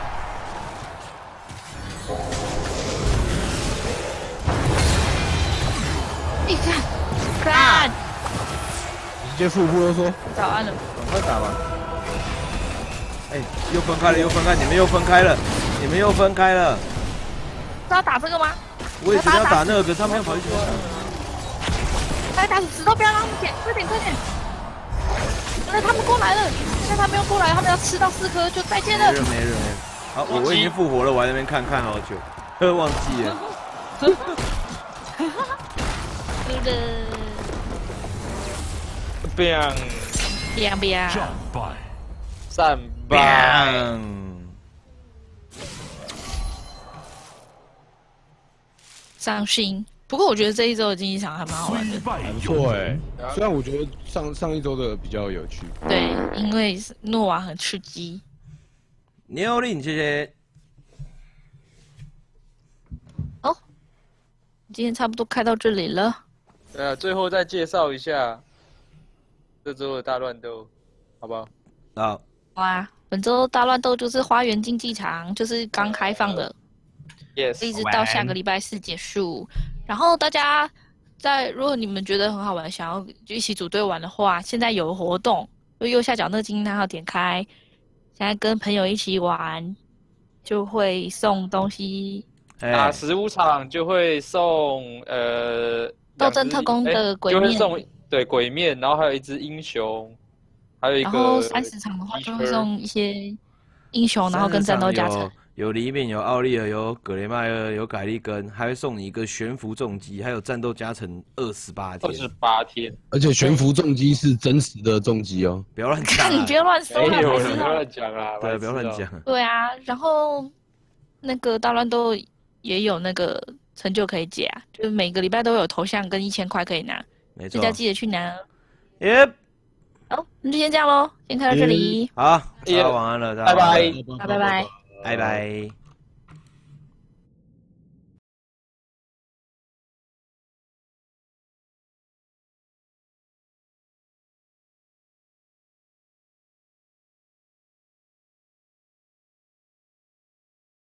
你看，看， 直接复活说。 早安了。 赶快打吧！ 哎，又分开了，又分开，你们又分开了，你们又分开了。 是要打这个吗？ 我也是要打那个，可是他们要跑去。 来打石头，不要让他们捡，快点快点！那他们过来了，现在他们要过来，他们要吃到四颗就再见了。 没人没人没人。好，我我已经复活了，我还在那边看看好久，呵，忘记了。 是的。 biang biang biang。 战败。 战败， 伤心。不过我觉得这一周的竞技场还蛮好玩的， 还不错哎。虽然我觉得上上一周的比较有趣。 对，因为诺瓦很吃鸡。 牛令，谢谢。 哦，今天差不多开到这里了。 对啊，最后再介绍一下这周的大乱斗，好不好？ 好。 哇，本周大乱斗就是花园竞技场，就是刚开放的 ，yes， 一直到下个礼拜四结束。然后大家在如果你们觉得很好玩，想要就一起组队玩的话，现在有活动，就右下角那个金叹号点开，现在跟朋友一起玩，就会送东西。 打十五场就会送呃斗争特工的鬼面， 就会送对鬼面，然后还有一只英雄。 还有一个， 然后三十场的话就会送一些英雄，然后跟战斗加成。 有黎明，有奥利尔，有葛雷迈尔，有凯利根，还会送你一个悬浮重击，还有战斗加成二十八天。 二十八天， 而且悬浮重击是真实的重击哦， 不要乱讲。 你不要乱说， 没有，不要乱讲啊！ 对，不要乱讲。 对啊，然后那个大乱斗也有那个成就可以解啊，就是每个礼拜都有头像跟一千块可以拿， 没错， 大家记得去拿。 耶。 好，那就先这样喽，先看到这里。 好，大家晚安了， 拜拜， 拜拜， 拜拜。